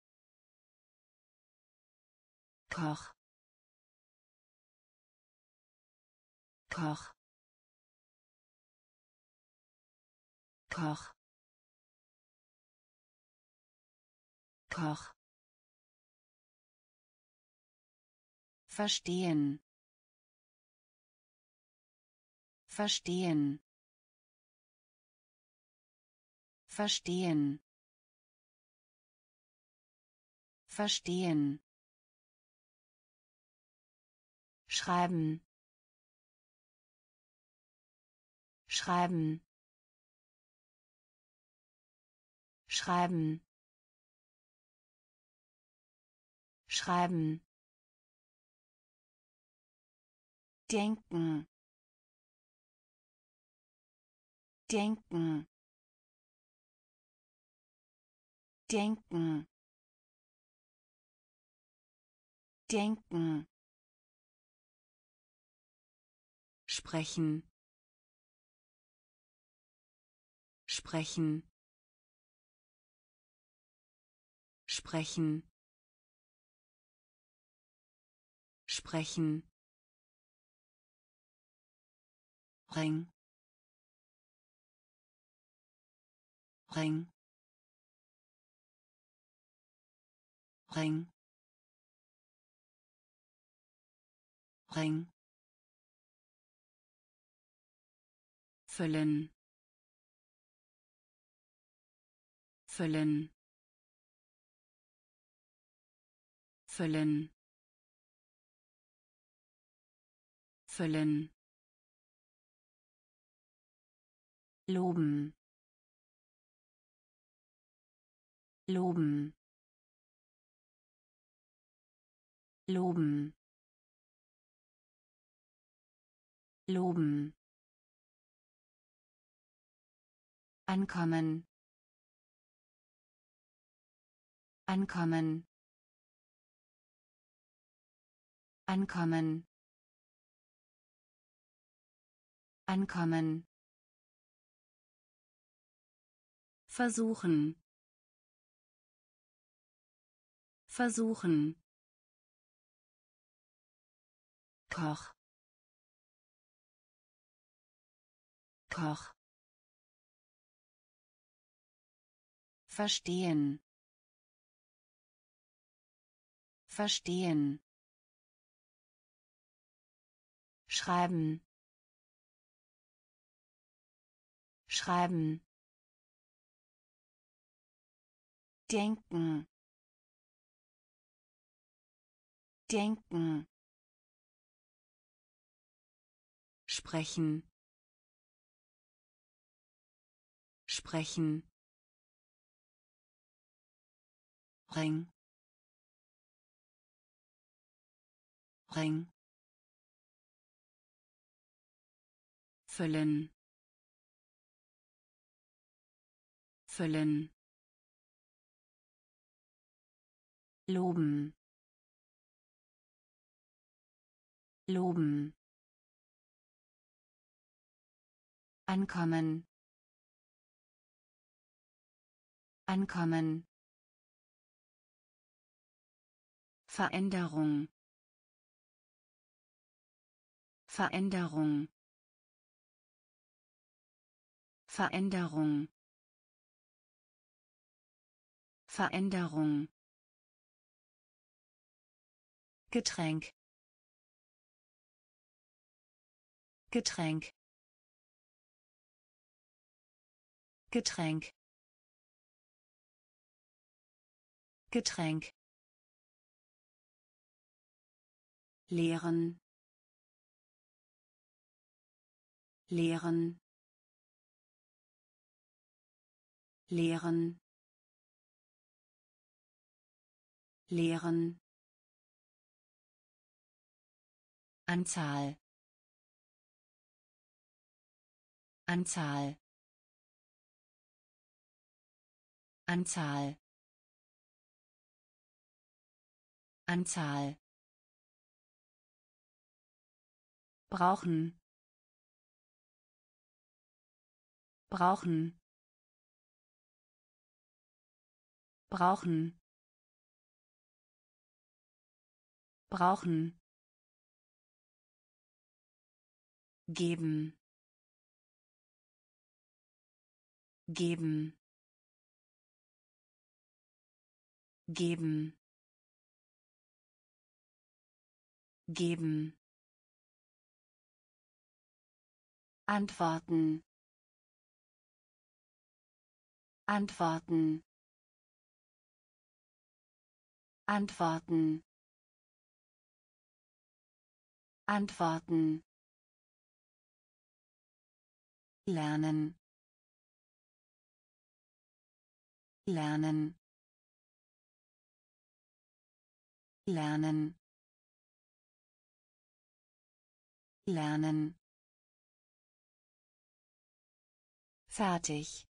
Koch, Koch, Koch, Koch. Verstehen, verstehen, verstehen, verstehen. Schreiben, schreiben, schreiben, schreiben. Denken, denken, denken, denken. Sprechen, sprechen, sprechen, sprechen. Ring, Ring, Ring, Ring. Füllen, füllen, füllen füllen loben loben loben loben ankommen ankommen ankommen ankommen versuchen versuchen Koch Koch verstehen verstehen schreiben schreiben denken denken sprechen sprechen Ring Ring füllen füllen loben loben ankommen ankommen Veränderung Veränderung Veränderung Veränderung Getränk Getränk Getränk Getränk lehren lehren lehren lehren Anzahl Anzahl Anzahl Anzahl brauchen brauchen brauchen brauchen geben geben geben geben antworten antworten antworten antworten lernen lernen lernen lernen fertig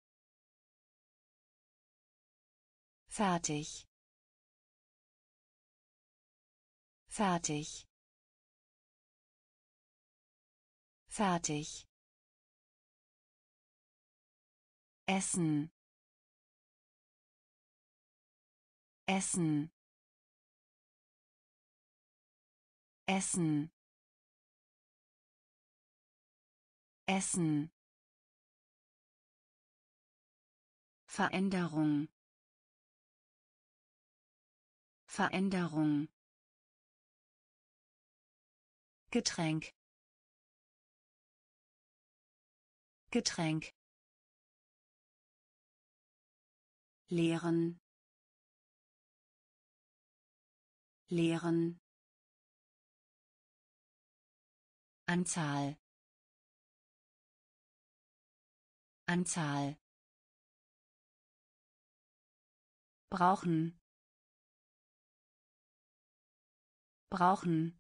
fertig fertig fertig essen essen essen essen Veränderung Veränderung Getränk Getränk lehren leeren Anzahl Anzahl brauchen brauchen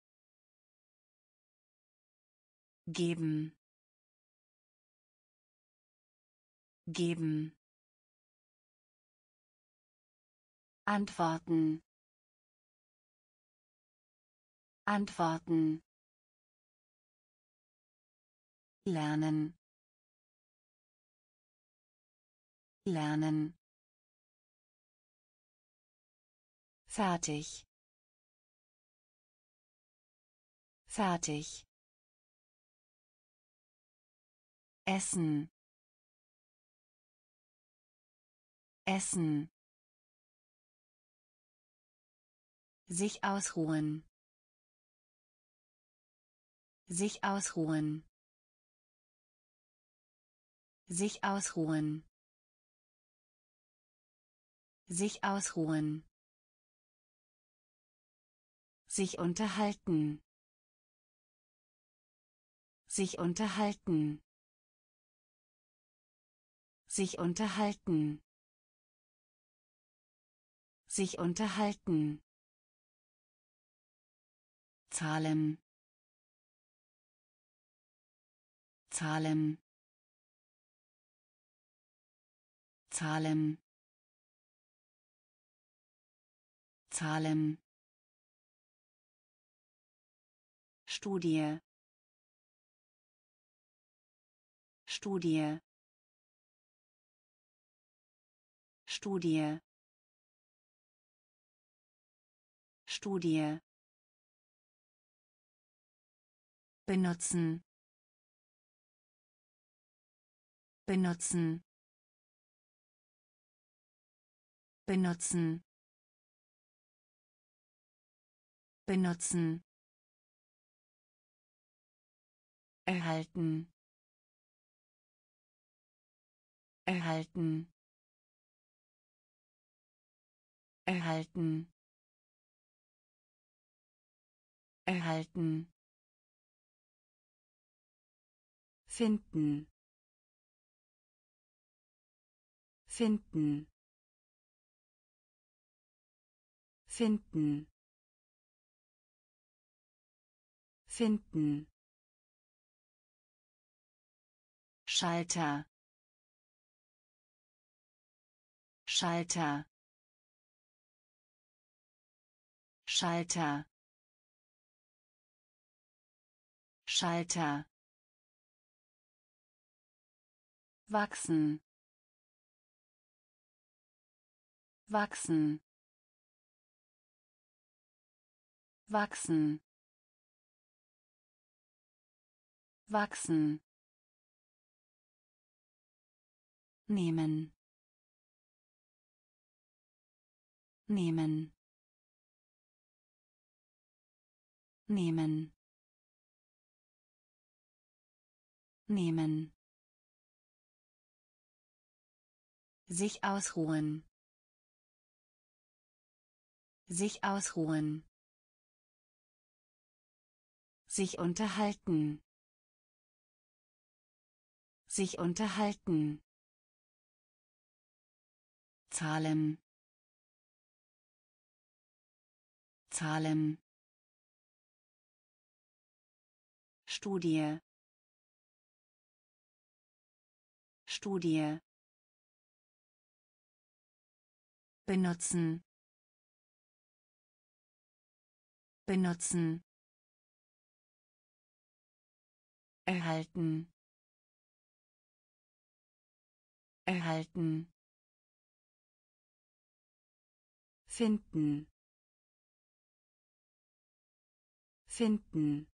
geben geben antworten antworten lernen lernen fertig fertig essen essen sich ausruhen sich ausruhen sich ausruhen sich ausruhen sich unterhalten sich unterhalten sich unterhalten sich unterhalten zahlen zahlen zahlen zahlen Studie Studie Studie Studie benutzen benutzen benutzen benutzen erhalten erhalten erhalten erhalten finden finden finden finden Schalter Schalter Schalter Schalter wachsen wachsen wachsen wachsen nehmen nehmen nehmen nehmen sich ausruhen sich ausruhen sich unterhalten sich unterhalten zahlen zahlen Studie Studie benutzen benutzen erhalten erhalten finden finden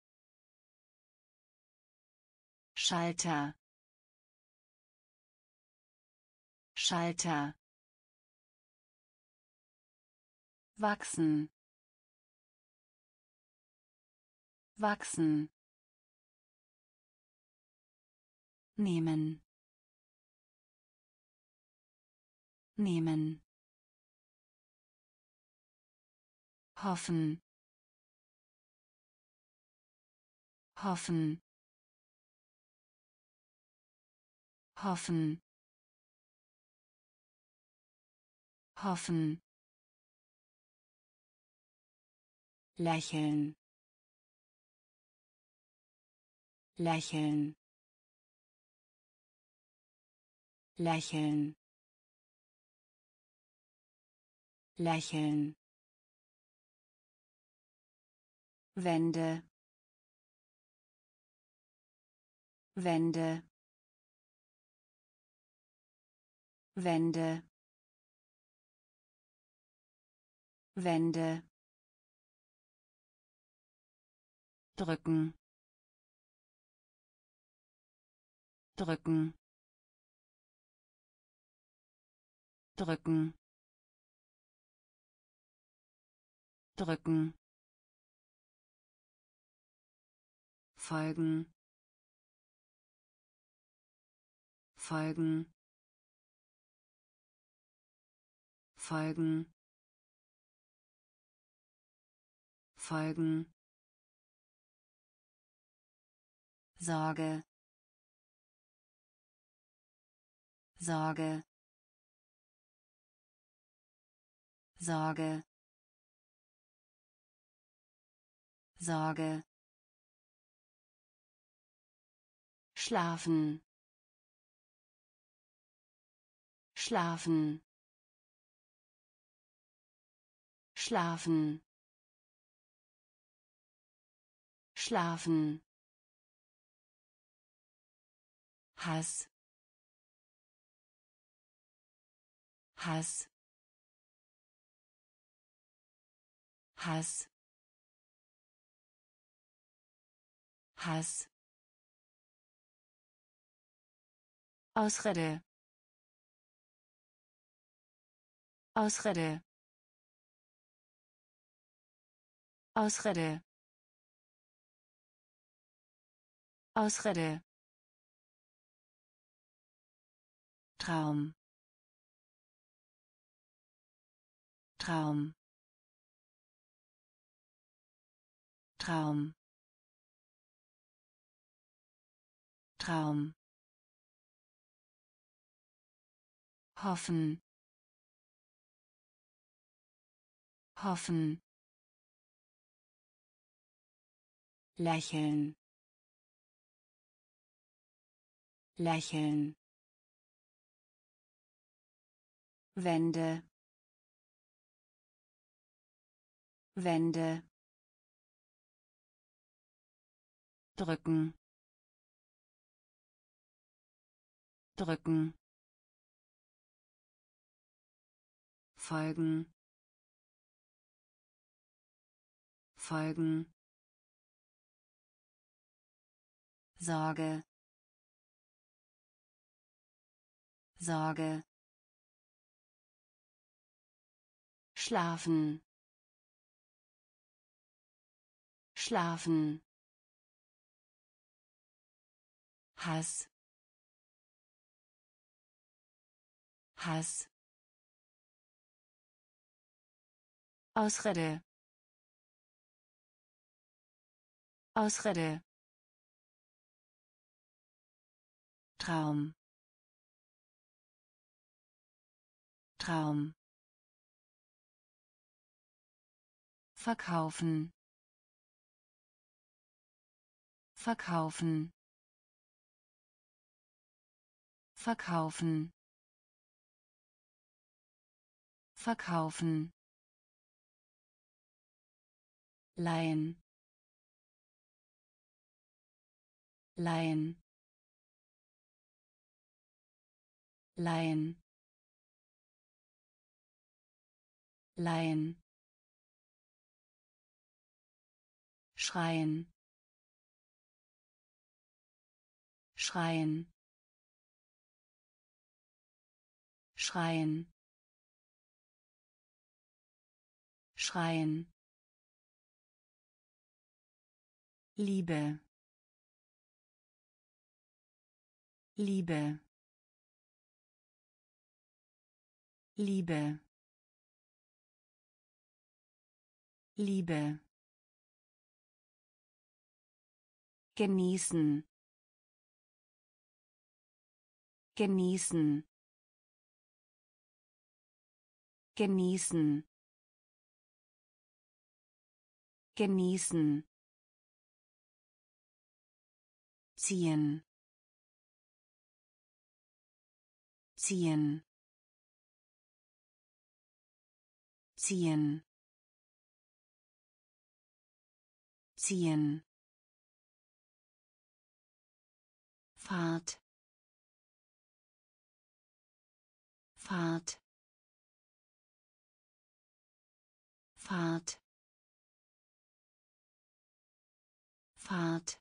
Schalter Schalter wachsen wachsen nehmen nehmen hoffen, hoffen, hoffen, hoffen, lächeln, lächeln, lächeln, lächeln, Wände, Wände, Wände, Wände, drücken, drücken, drücken, drücken, folgen, folgen, folgen, folgen, Sorge, Sorge, Sorge, Sorge, schlafen, schlafen, schlafen, schlafen, Hass, Hass, Hass, Hass, Ausrede, Ausrede, Ausrede, Ausrede, Traum, Traum, Traum, Traum, hoffen, hoffen, lächeln, lächeln, Wände, Wände, drücken, drücken, folgen, folgen, Sorge, Sorge, schlafen, schlafen, Hass, Hass, Ausrede, Ausrede, Traum, Traum, verkaufen, verkaufen, verkaufen, verkaufen, leihen, leihen, leihen, leihen, schreien, schreien, schreien, schreien, Liebe, Liebe, Liebe, Liebe. Genießen. Genießen. Genießen. Genießen. Ziehen. Ziehen. Ziehen. Ziehen. Fahrt. Fahrt. Fahrt. Fahrt.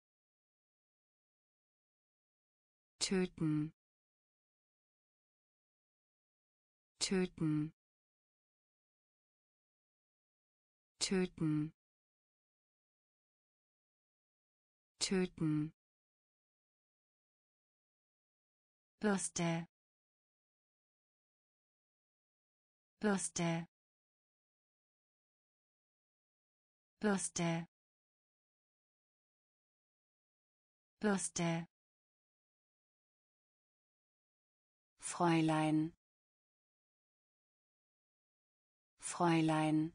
Töten. Töten. Töten. Töten. Bürste. Bürste. Bürste. Bürste. Fräulein. Fräulein.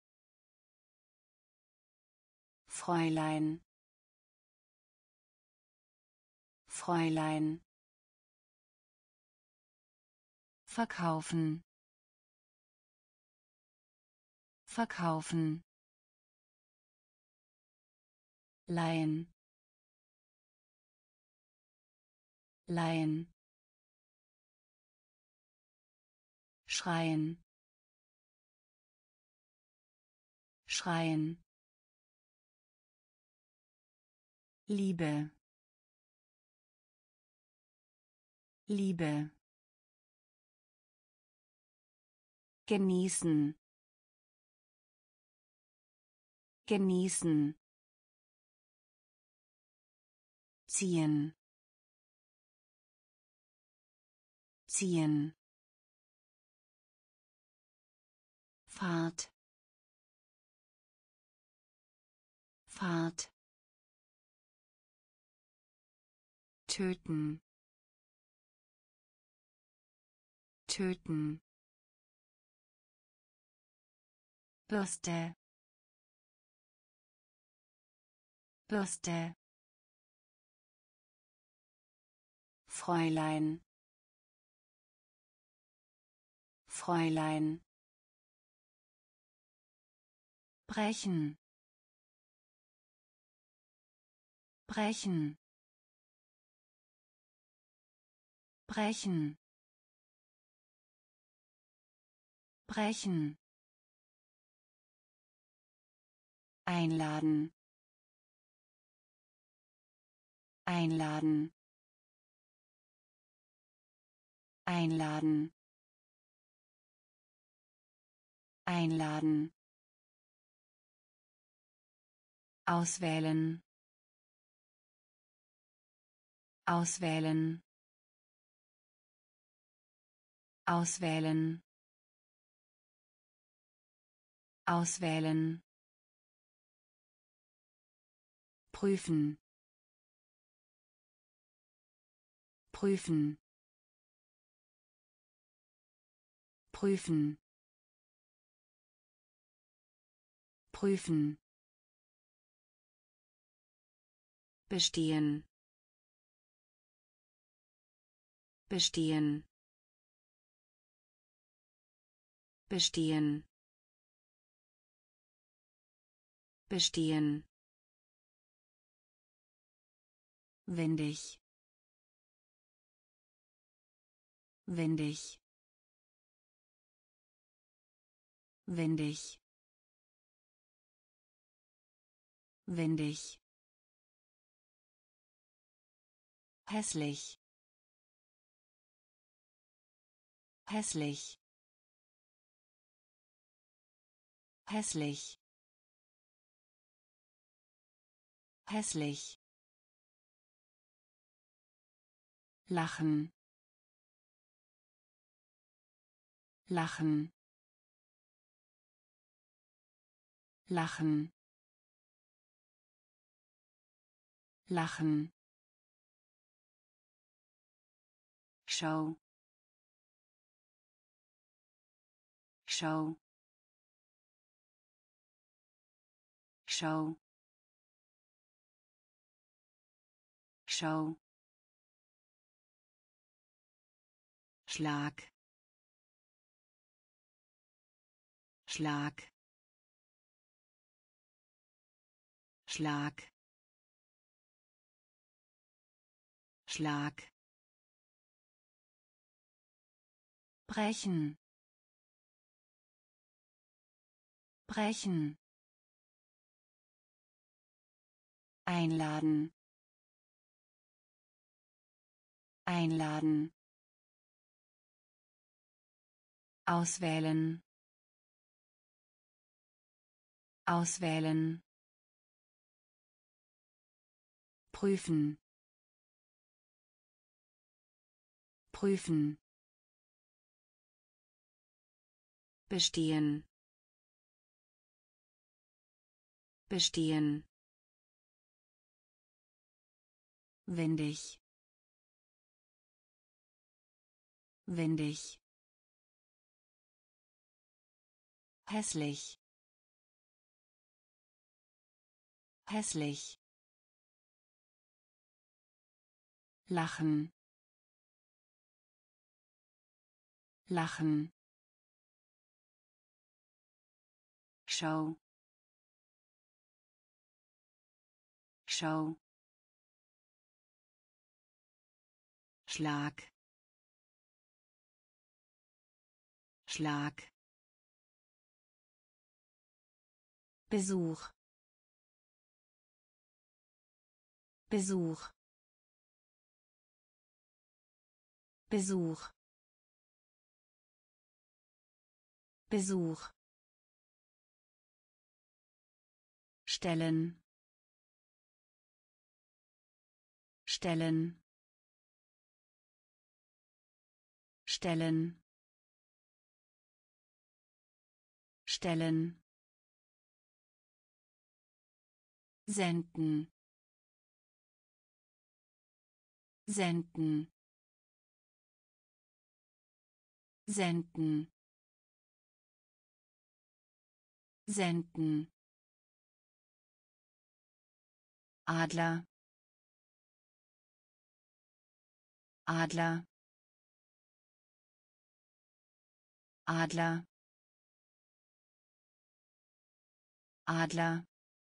Fräulein. Fräulein. Verkaufen. Verkaufen. Leihen. Leihen. Schreien. Schreien. Liebe. Liebe. Genießen. Genießen. Ziehen. Ziehen. Fahrt. Fahrt. Töten. Töten. Bürste. Bürste. Fräulein. Fräulein. Brechen. Brechen. Brechen. Brechen. Einladen. Einladen. Einladen. Einladen. Auswählen. Auswählen. Auswählen. Auswählen. Prüfen. Prüfen. Prüfen. Prüfen. Bestehen. Bestehen. Bestehen. Bestehen. Windig. Windig. Windig. Windig. Hässlich. Hässlich. Hässlich. Hässlich. Lachen. Lachen. lachen, lachen, Schau, Schau, Schau, Schau, Schlag, Schlag, Schlag, Schlag, brechen, brechen, einladen, einladen, auswählen, auswählen, prüfen, prüfen, bestehen, bestehen, windig, windig, hässlich, hässlich, lachen, lachen, Schau, Schau, Schlag, Schlag, Besuch, Besuch, Besuch, Besuch, stellen, stellen, stellen, stellen, senden, senden, senden, senden, Adler, Adler, Adler, Adler,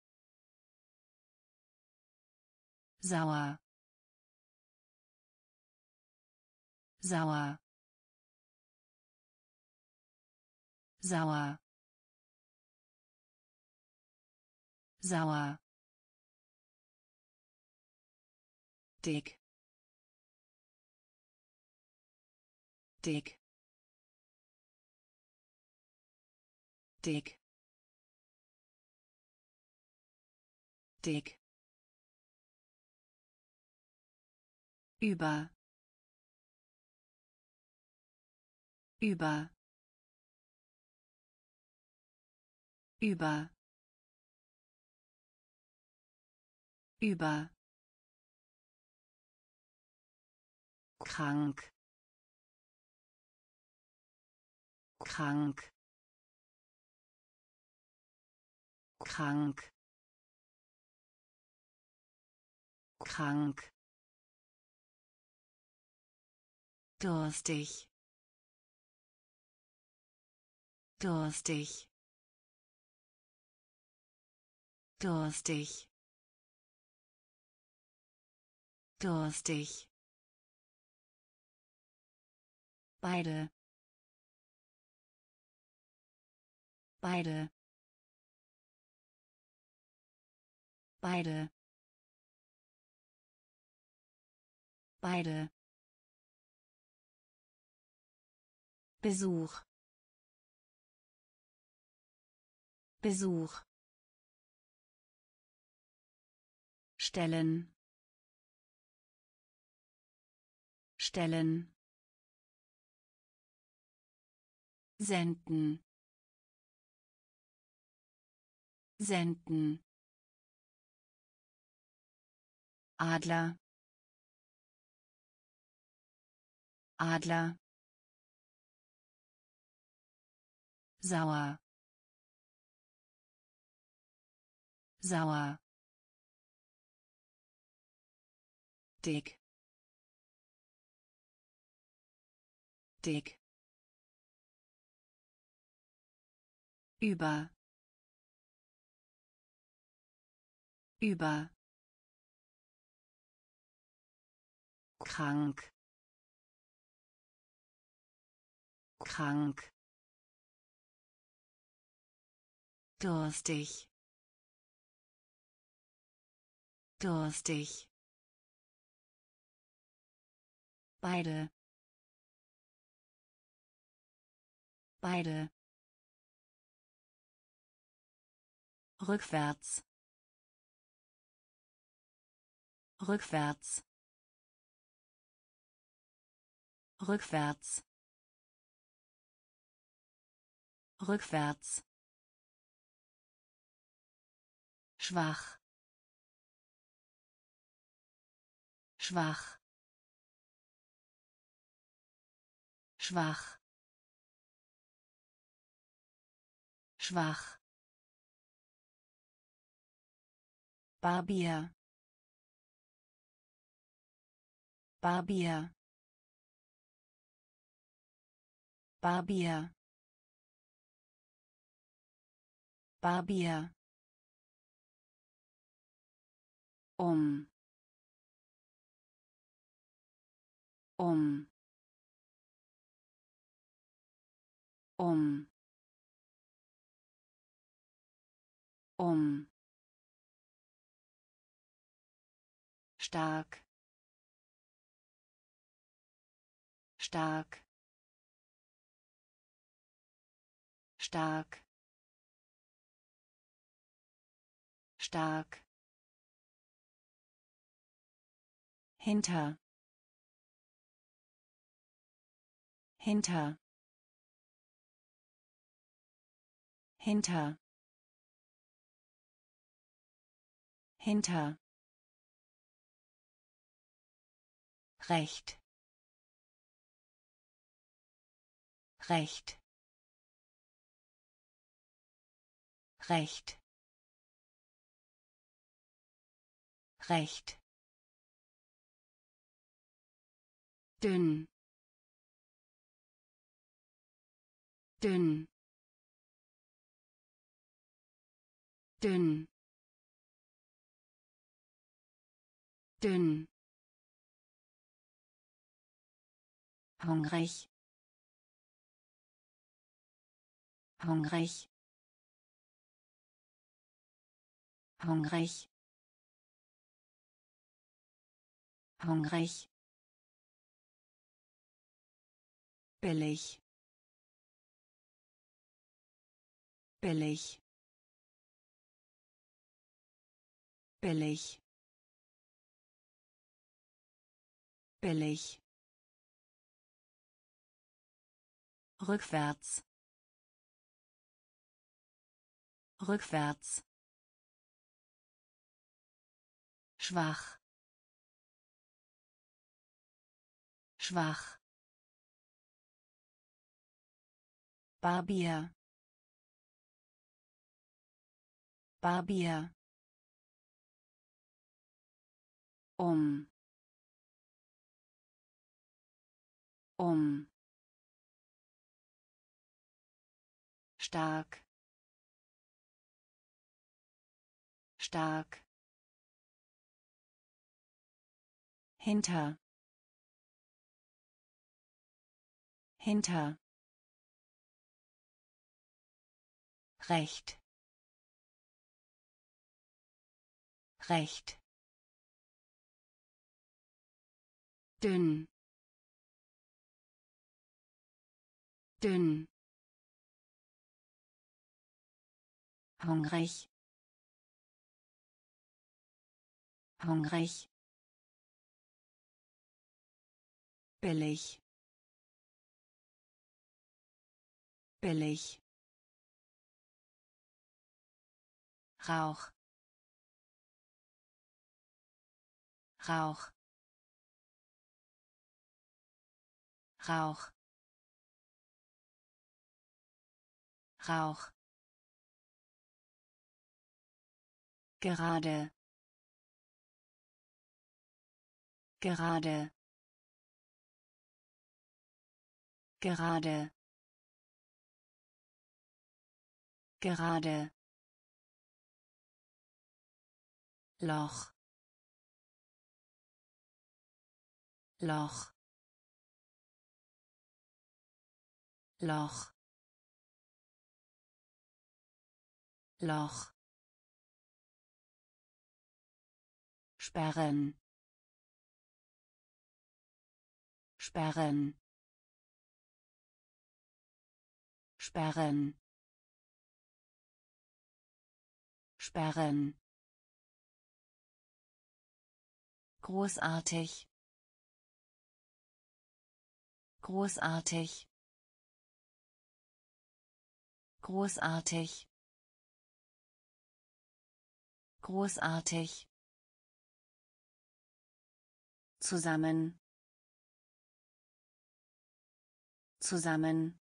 sauer, sauer, sauer, sauer, dick, dick, dick, dick, über, über, über, über, krank, krank, krank, krank, durstig, durstig, durstig, durstig, beide, beide, beide, beide, Besuch, Besuch, stellen, stellen, senden, senden, Adler, Adler, sauer, sauer, dick, dick, über, über, krank, krank, durstig, durstig, beide, beide, rückwärts, rückwärts, rückwärts, rückwärts, schwach, schwach, schwach, schwach, Barbier, Barbier, Barbier, Barbier, um, um, um, um, stark, stark, stark, stark, hinter, hinter, hinter, hinter, recht, recht, recht, recht, dünn, dünn, dünn, dünn, hungrig, hungrig, hungrig, hungrig, billig, billig, billig, billig, rückwärts, rückwärts, schwach, schwach, Barbier, Barbier, um, um, stark, stark, hinter, hinter, recht, recht, dünn, dünn, hungrig, hungrig, billig, billig, Rauch, Rauch, Rauch, Rauch. Gerade, gerade, gerade, gerade. Loch, Loch, Loch, Loch. Sperren, sperren, sperren, sperren. Großartig, großartig, großartig, großartig. Zusammen, zusammen,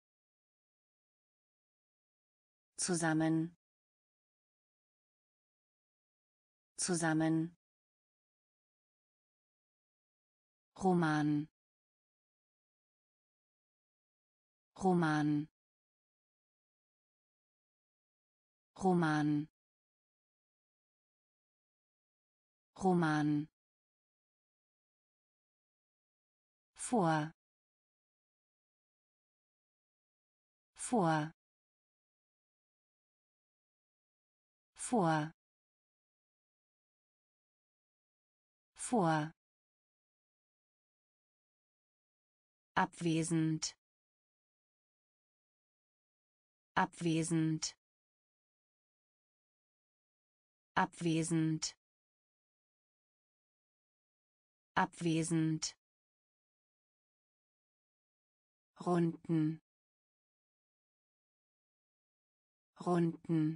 zusammen, zusammen. Roman, Roman, Roman, Roman. Vor, vor, vor, vor. Abwesend, abwesend, abwesend, abwesend. Runden, Runden,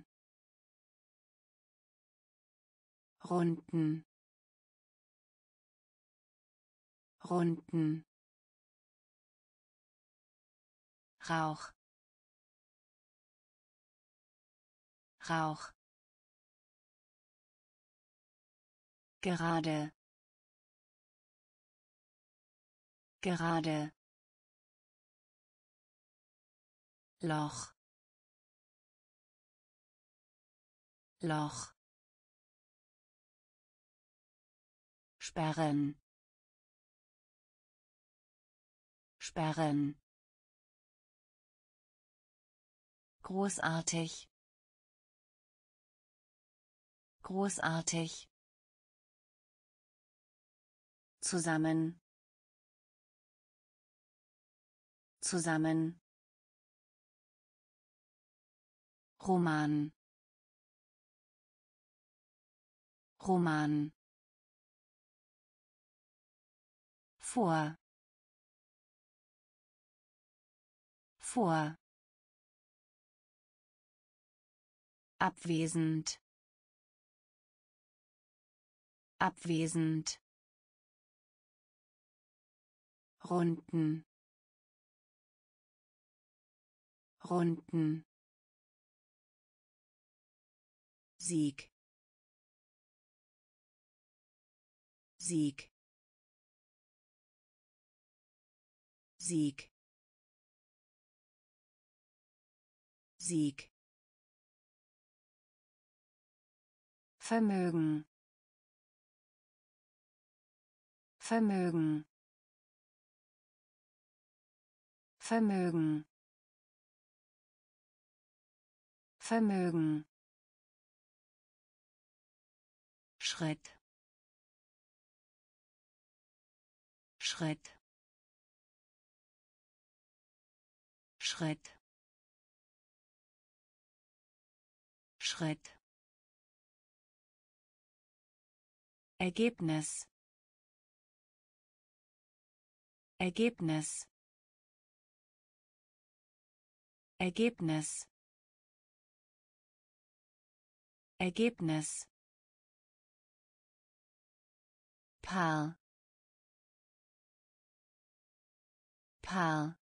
Runden, Runden. Rauch, Rauch. Gerade, gerade. Loch, Loch. Sperren, sperren. Großartig, großartig. Zusammen, zusammen. Roman, Roman. Vor, vor. Abwesend, abwesend. Runden, Runden. Sieg, Sieg, Sieg, Sieg. Vermögen, Vermögen, Vermögen, Vermögen. Schritt, Schritt, Schritt, Schritt. Ergebnis, Ergebnis, Ergebnis. Ergebnis Paar Paar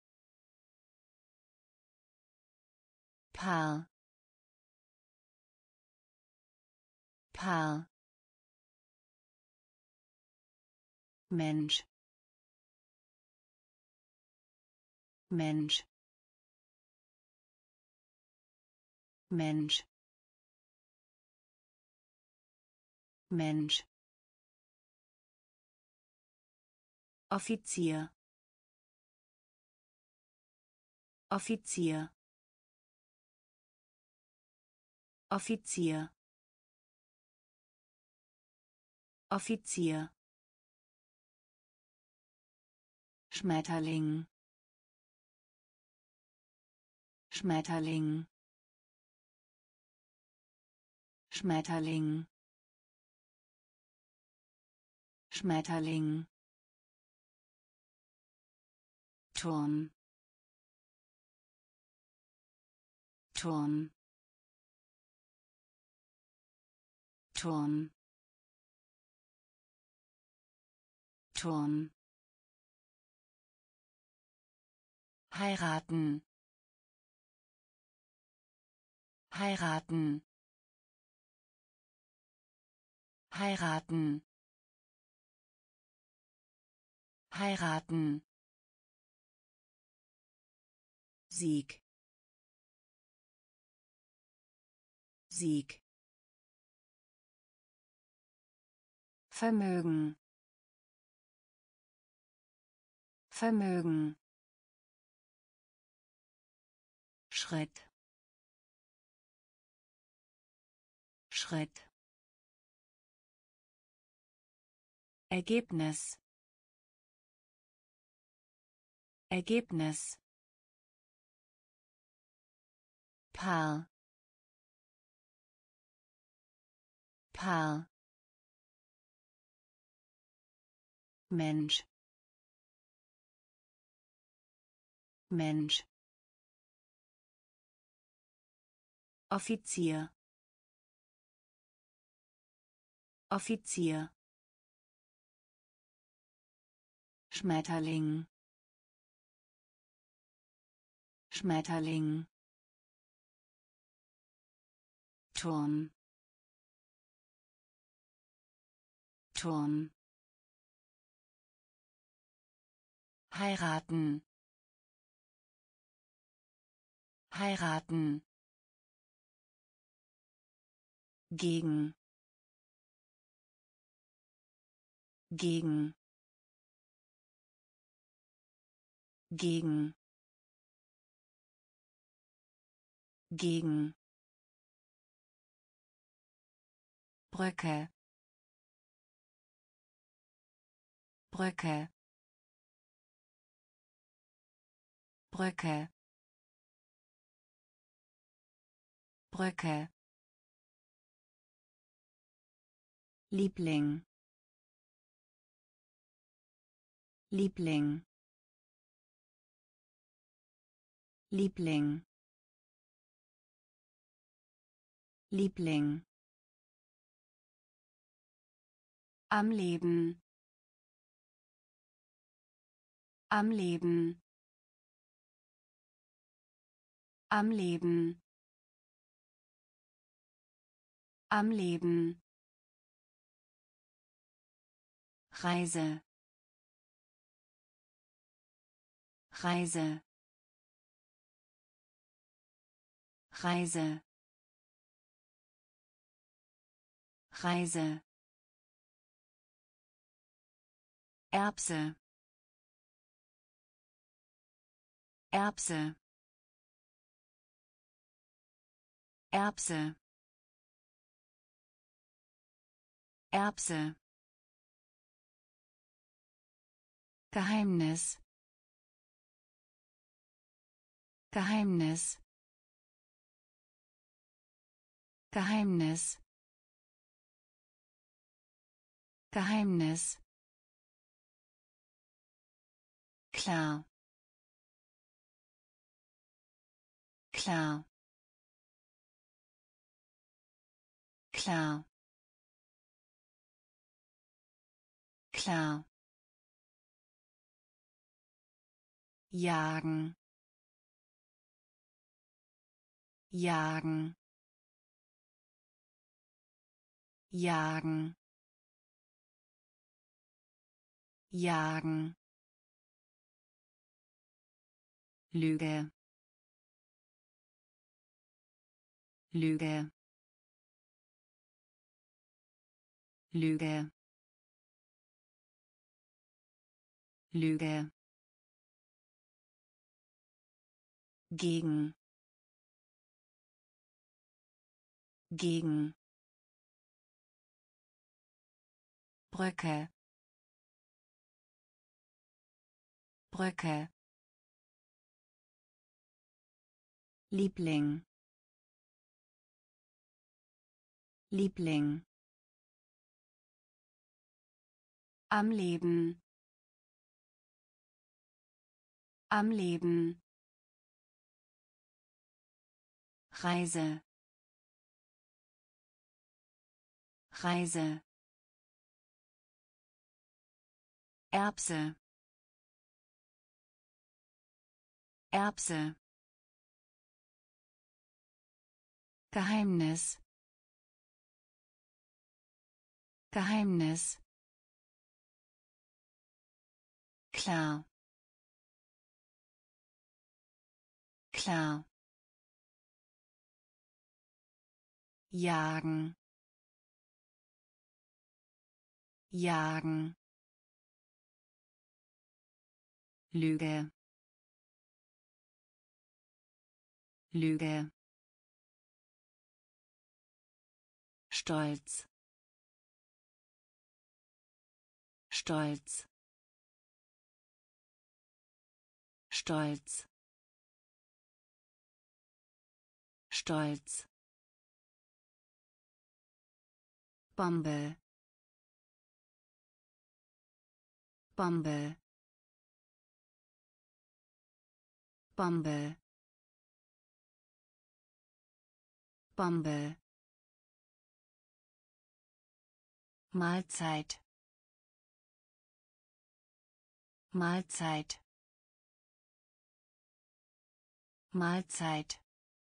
Paar Paar Mensch Mensch Mensch Mensch Offizier Offizier Offizier Offizier Schmetterling Schmetterling Schmetterling Schmetterling Turm Turm Turm Turm heiraten heiraten heiraten heiraten Sieg Sieg Vermögen Vermögen Schritt Schritt Ergebnis Ergebnis Paar Paar Mensch Mensch Offizier Offizier Schmetterling Schmetterling Turm Turm heiraten heiraten gegen gegen gegen gegen Brücke Brücke Brücke Brücke Liebling Liebling Liebling Liebling am Leben am Leben am Leben am Leben Reise Reise Reise Reise Erbse Erbse Erbse Erbse Geheimnis Geheimnis Geheimnis Geheimnis klar klar klar, klar, jagen, jagen, jagen, jagen, Lüge, Lüge, Lüge, Lüge, gegen, gegen, Brücke, Brücke, Liebling, Liebling, am Leben, am Leben, Reise, Reise, Erbse, Erbse, Geheimnis, Geheimnis, klar, klar, jagen, jagen, Lüge, Lüge, Stolz, Stolz, Stolz, Stolz, Bombe, Bombe, Bombe, Bombe, Mahlzeit, Mahlzeit, Mahlzeit,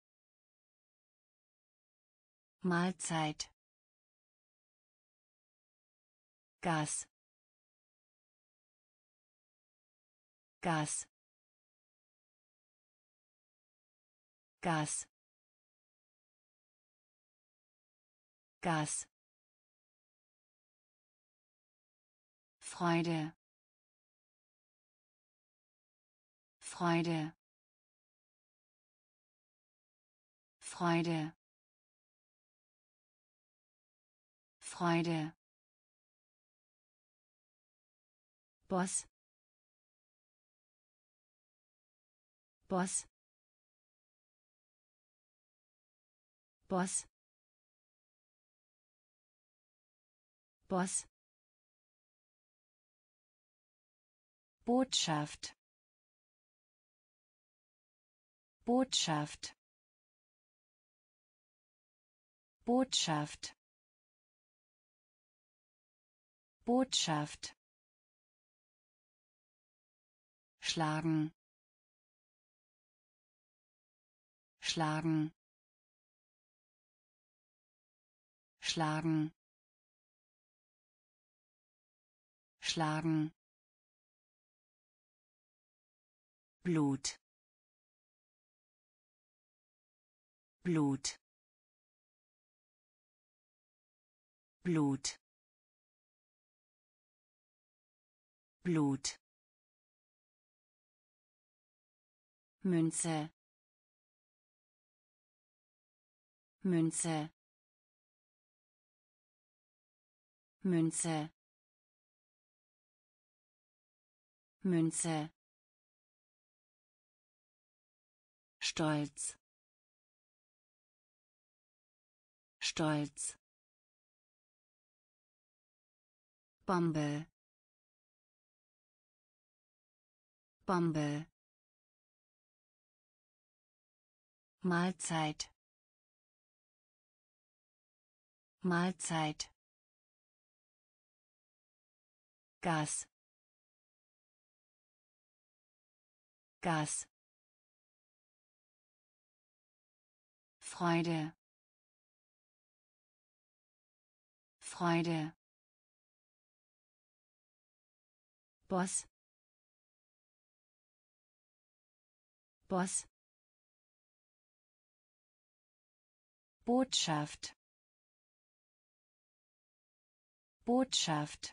Mahlzeit, Gas, Gas, Gas, Gas, Freude, Freude, Freude, Freude, Boss, Boss, Boss, Boss, Botschaft, Botschaft, Botschaft, Botschaft, schlagen, schlagen, schlagen, schlagen, Blut, Blut, Blut, Blut, Münze, Münze, Münze, Münze, Stolz, Stolz, Bombe, Bombe, Mahlzeit, Mahlzeit. Gas. Gas. Freude. Freude. Boss. Boss. Botschaft. Botschaft.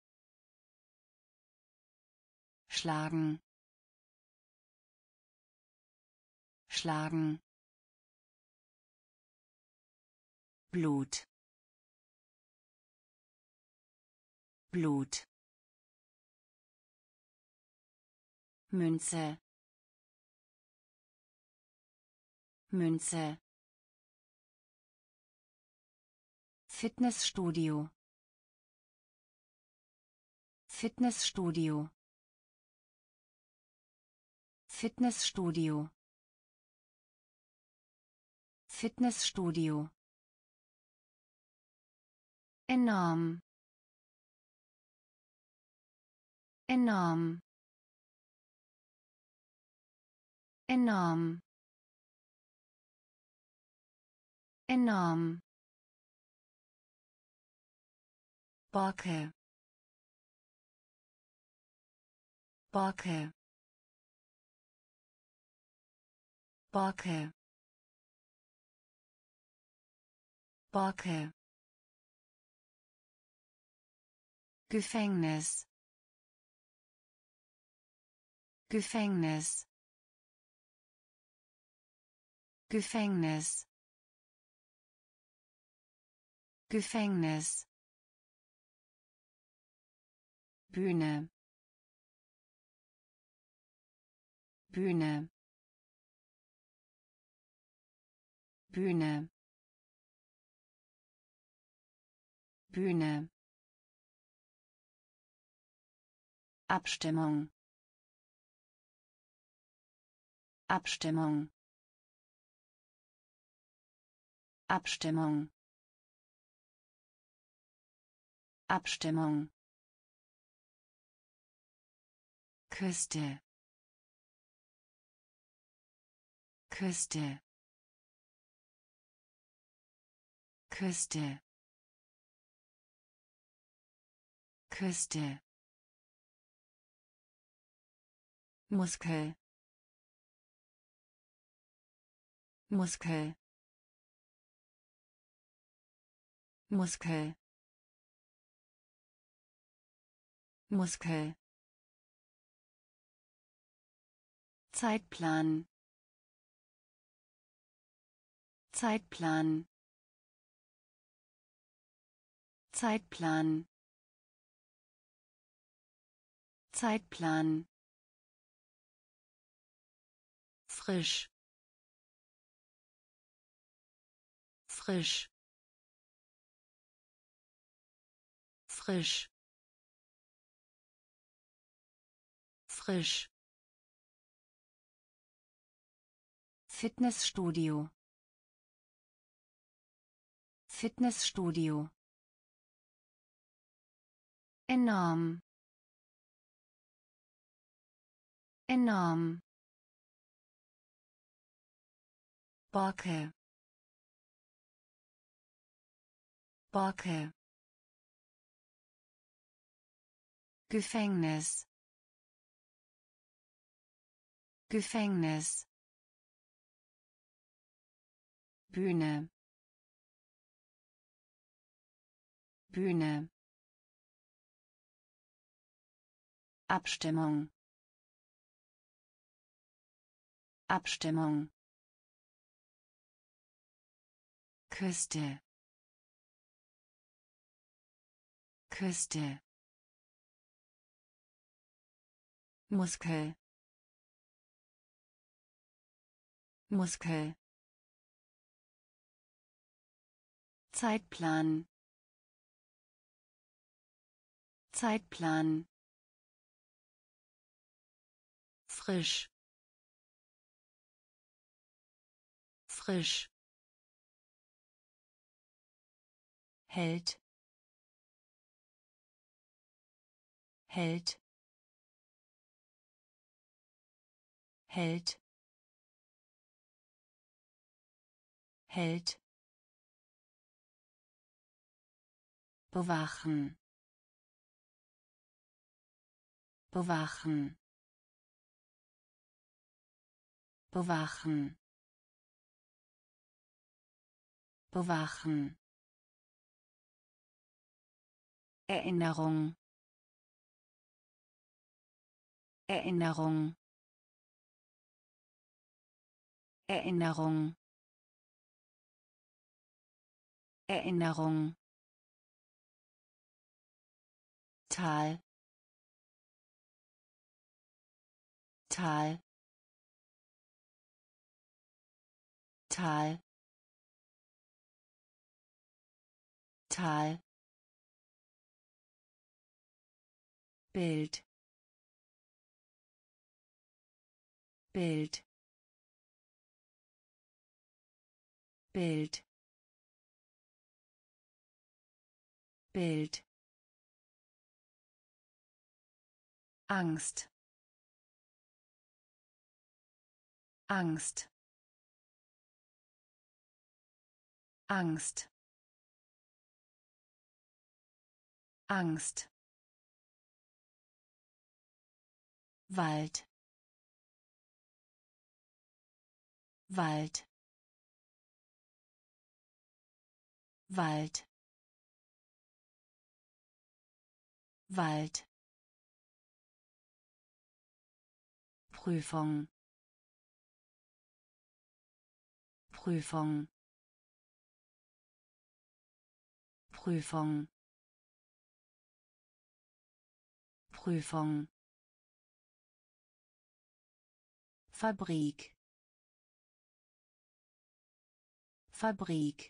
Schlagen. Schlagen. Blut. Blut. Münze. Münze. Fitnessstudio. Fitnessstudio. Fitnessstudio. Fitnessstudio. Enorm. Enorm. Enorm. Enorm. Backe. Backe. Backe. Backe. Gefängnis. Gefängnis. Gefängnis. Gefängnis. Bühne. Bühne. Bühne. Bühne. Abstimmung. Abstimmung. Abstimmung. Abstimmung. Küste. Küste. Küste. Küste. Muskel. Muskel. Muskel. Muskel. Zeitplan. Zeitplan. Zeitplan. Zeitplan. Frisch. Frisch. Frisch. Frisch. Fitnessstudio. Fitnessstudio. Enorm. Enorm. Backe. Backe. Gefängnis. Gefängnis. Bühne. Bühne. Abstimmung. Abstimmung. Küste. Küste. Muskel. Muskel. Zeitplan. Zeitplan. Frisch. Frisch. Held, Held, Held, Held, bewachen, bewachen, bewachen, bewachen, Erinnerung, Erinnerung, Erinnerung, Erinnerung, Tal, Tal, Tal, Tal, Bild, Bild, Bild, Bild, Angst, Angst, Angst, Angst, Wald, Wald, Wald, Wald, Prüfung, Prüfung, Prüfung, Prüfung, Fabrik, Fabrik,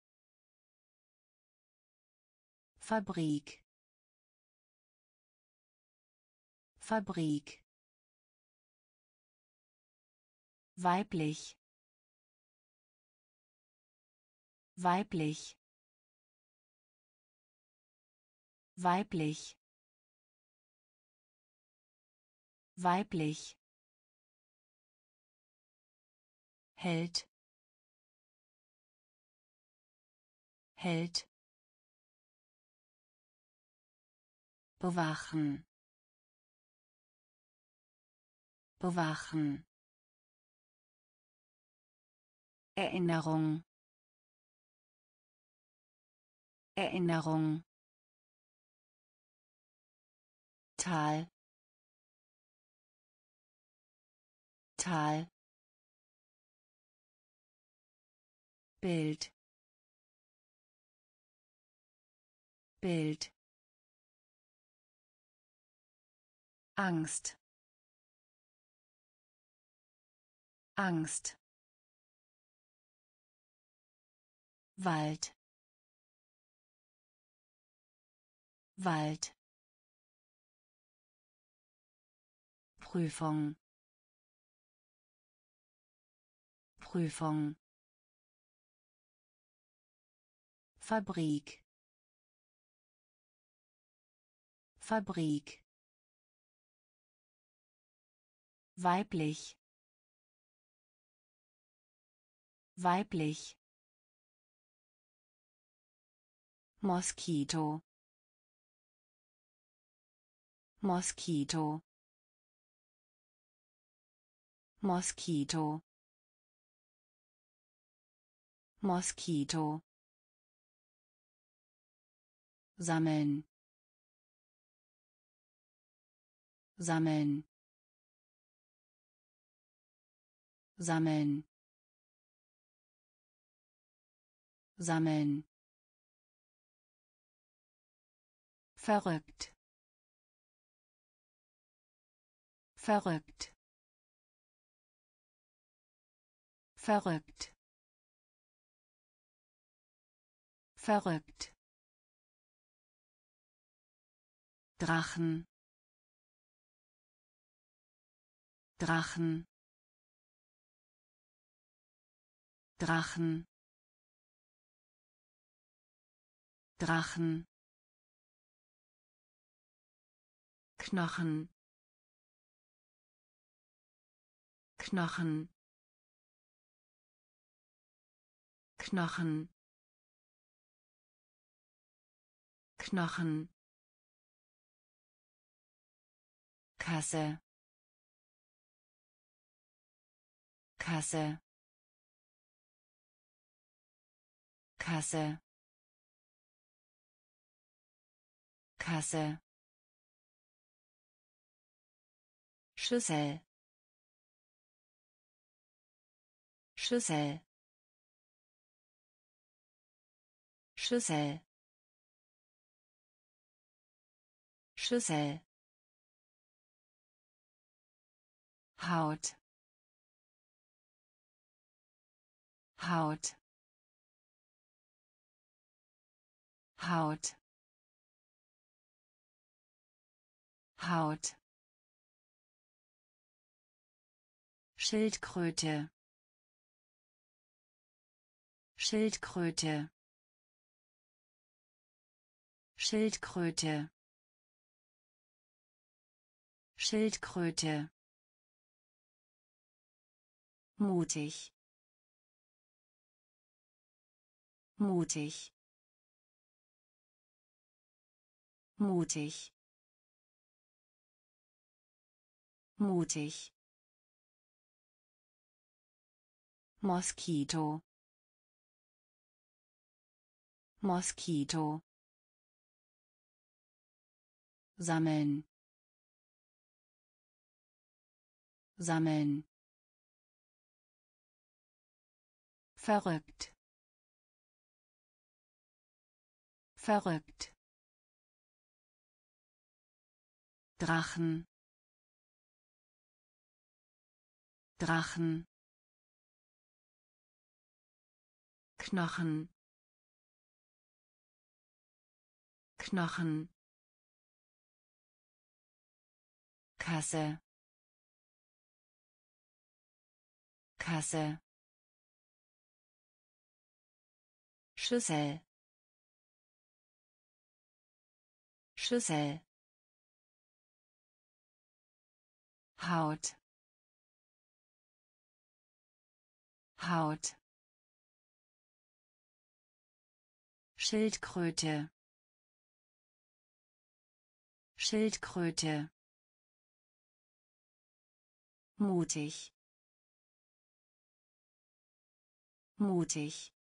Fabrik, Fabrik, weiblich, weiblich, weiblich, weiblich, Held, Held, bewachen, bewachen, Erinnerung, Erinnerung, Tal, Tal, Bild, Bild, Angst, Angst, Wald, Wald, Prüfung, Prüfung, Fabrik, Fabrik, weiblich, weiblich, Moskito, Moskito, Moskito, Moskito, sammeln, sammeln, sammeln, sammeln, verrückt, verrückt, verrückt, verrückt, Drachen, Drachen, Drachen, Drachen, Knochen, Knochen, Knochen, Knochen, Kasse, Kasse, Kasse, Kasse, Schüssel, Schüssel, Schüssel, Schüssel, Haut, Haut, Haut, Haut, Schildkröte, Schildkröte, Schildkröte, Schildkröte, mutig, mutig, mutig, mutig, Moskito, Moskito, sammeln, sammeln, verrückt, verrückt, Drachen, Drachen, Knochen, Knochen, Kasse, Kasse, Schüssel, Schüssel, Haut, Haut, Schildkröte, Schildkröte, mutig, mutig,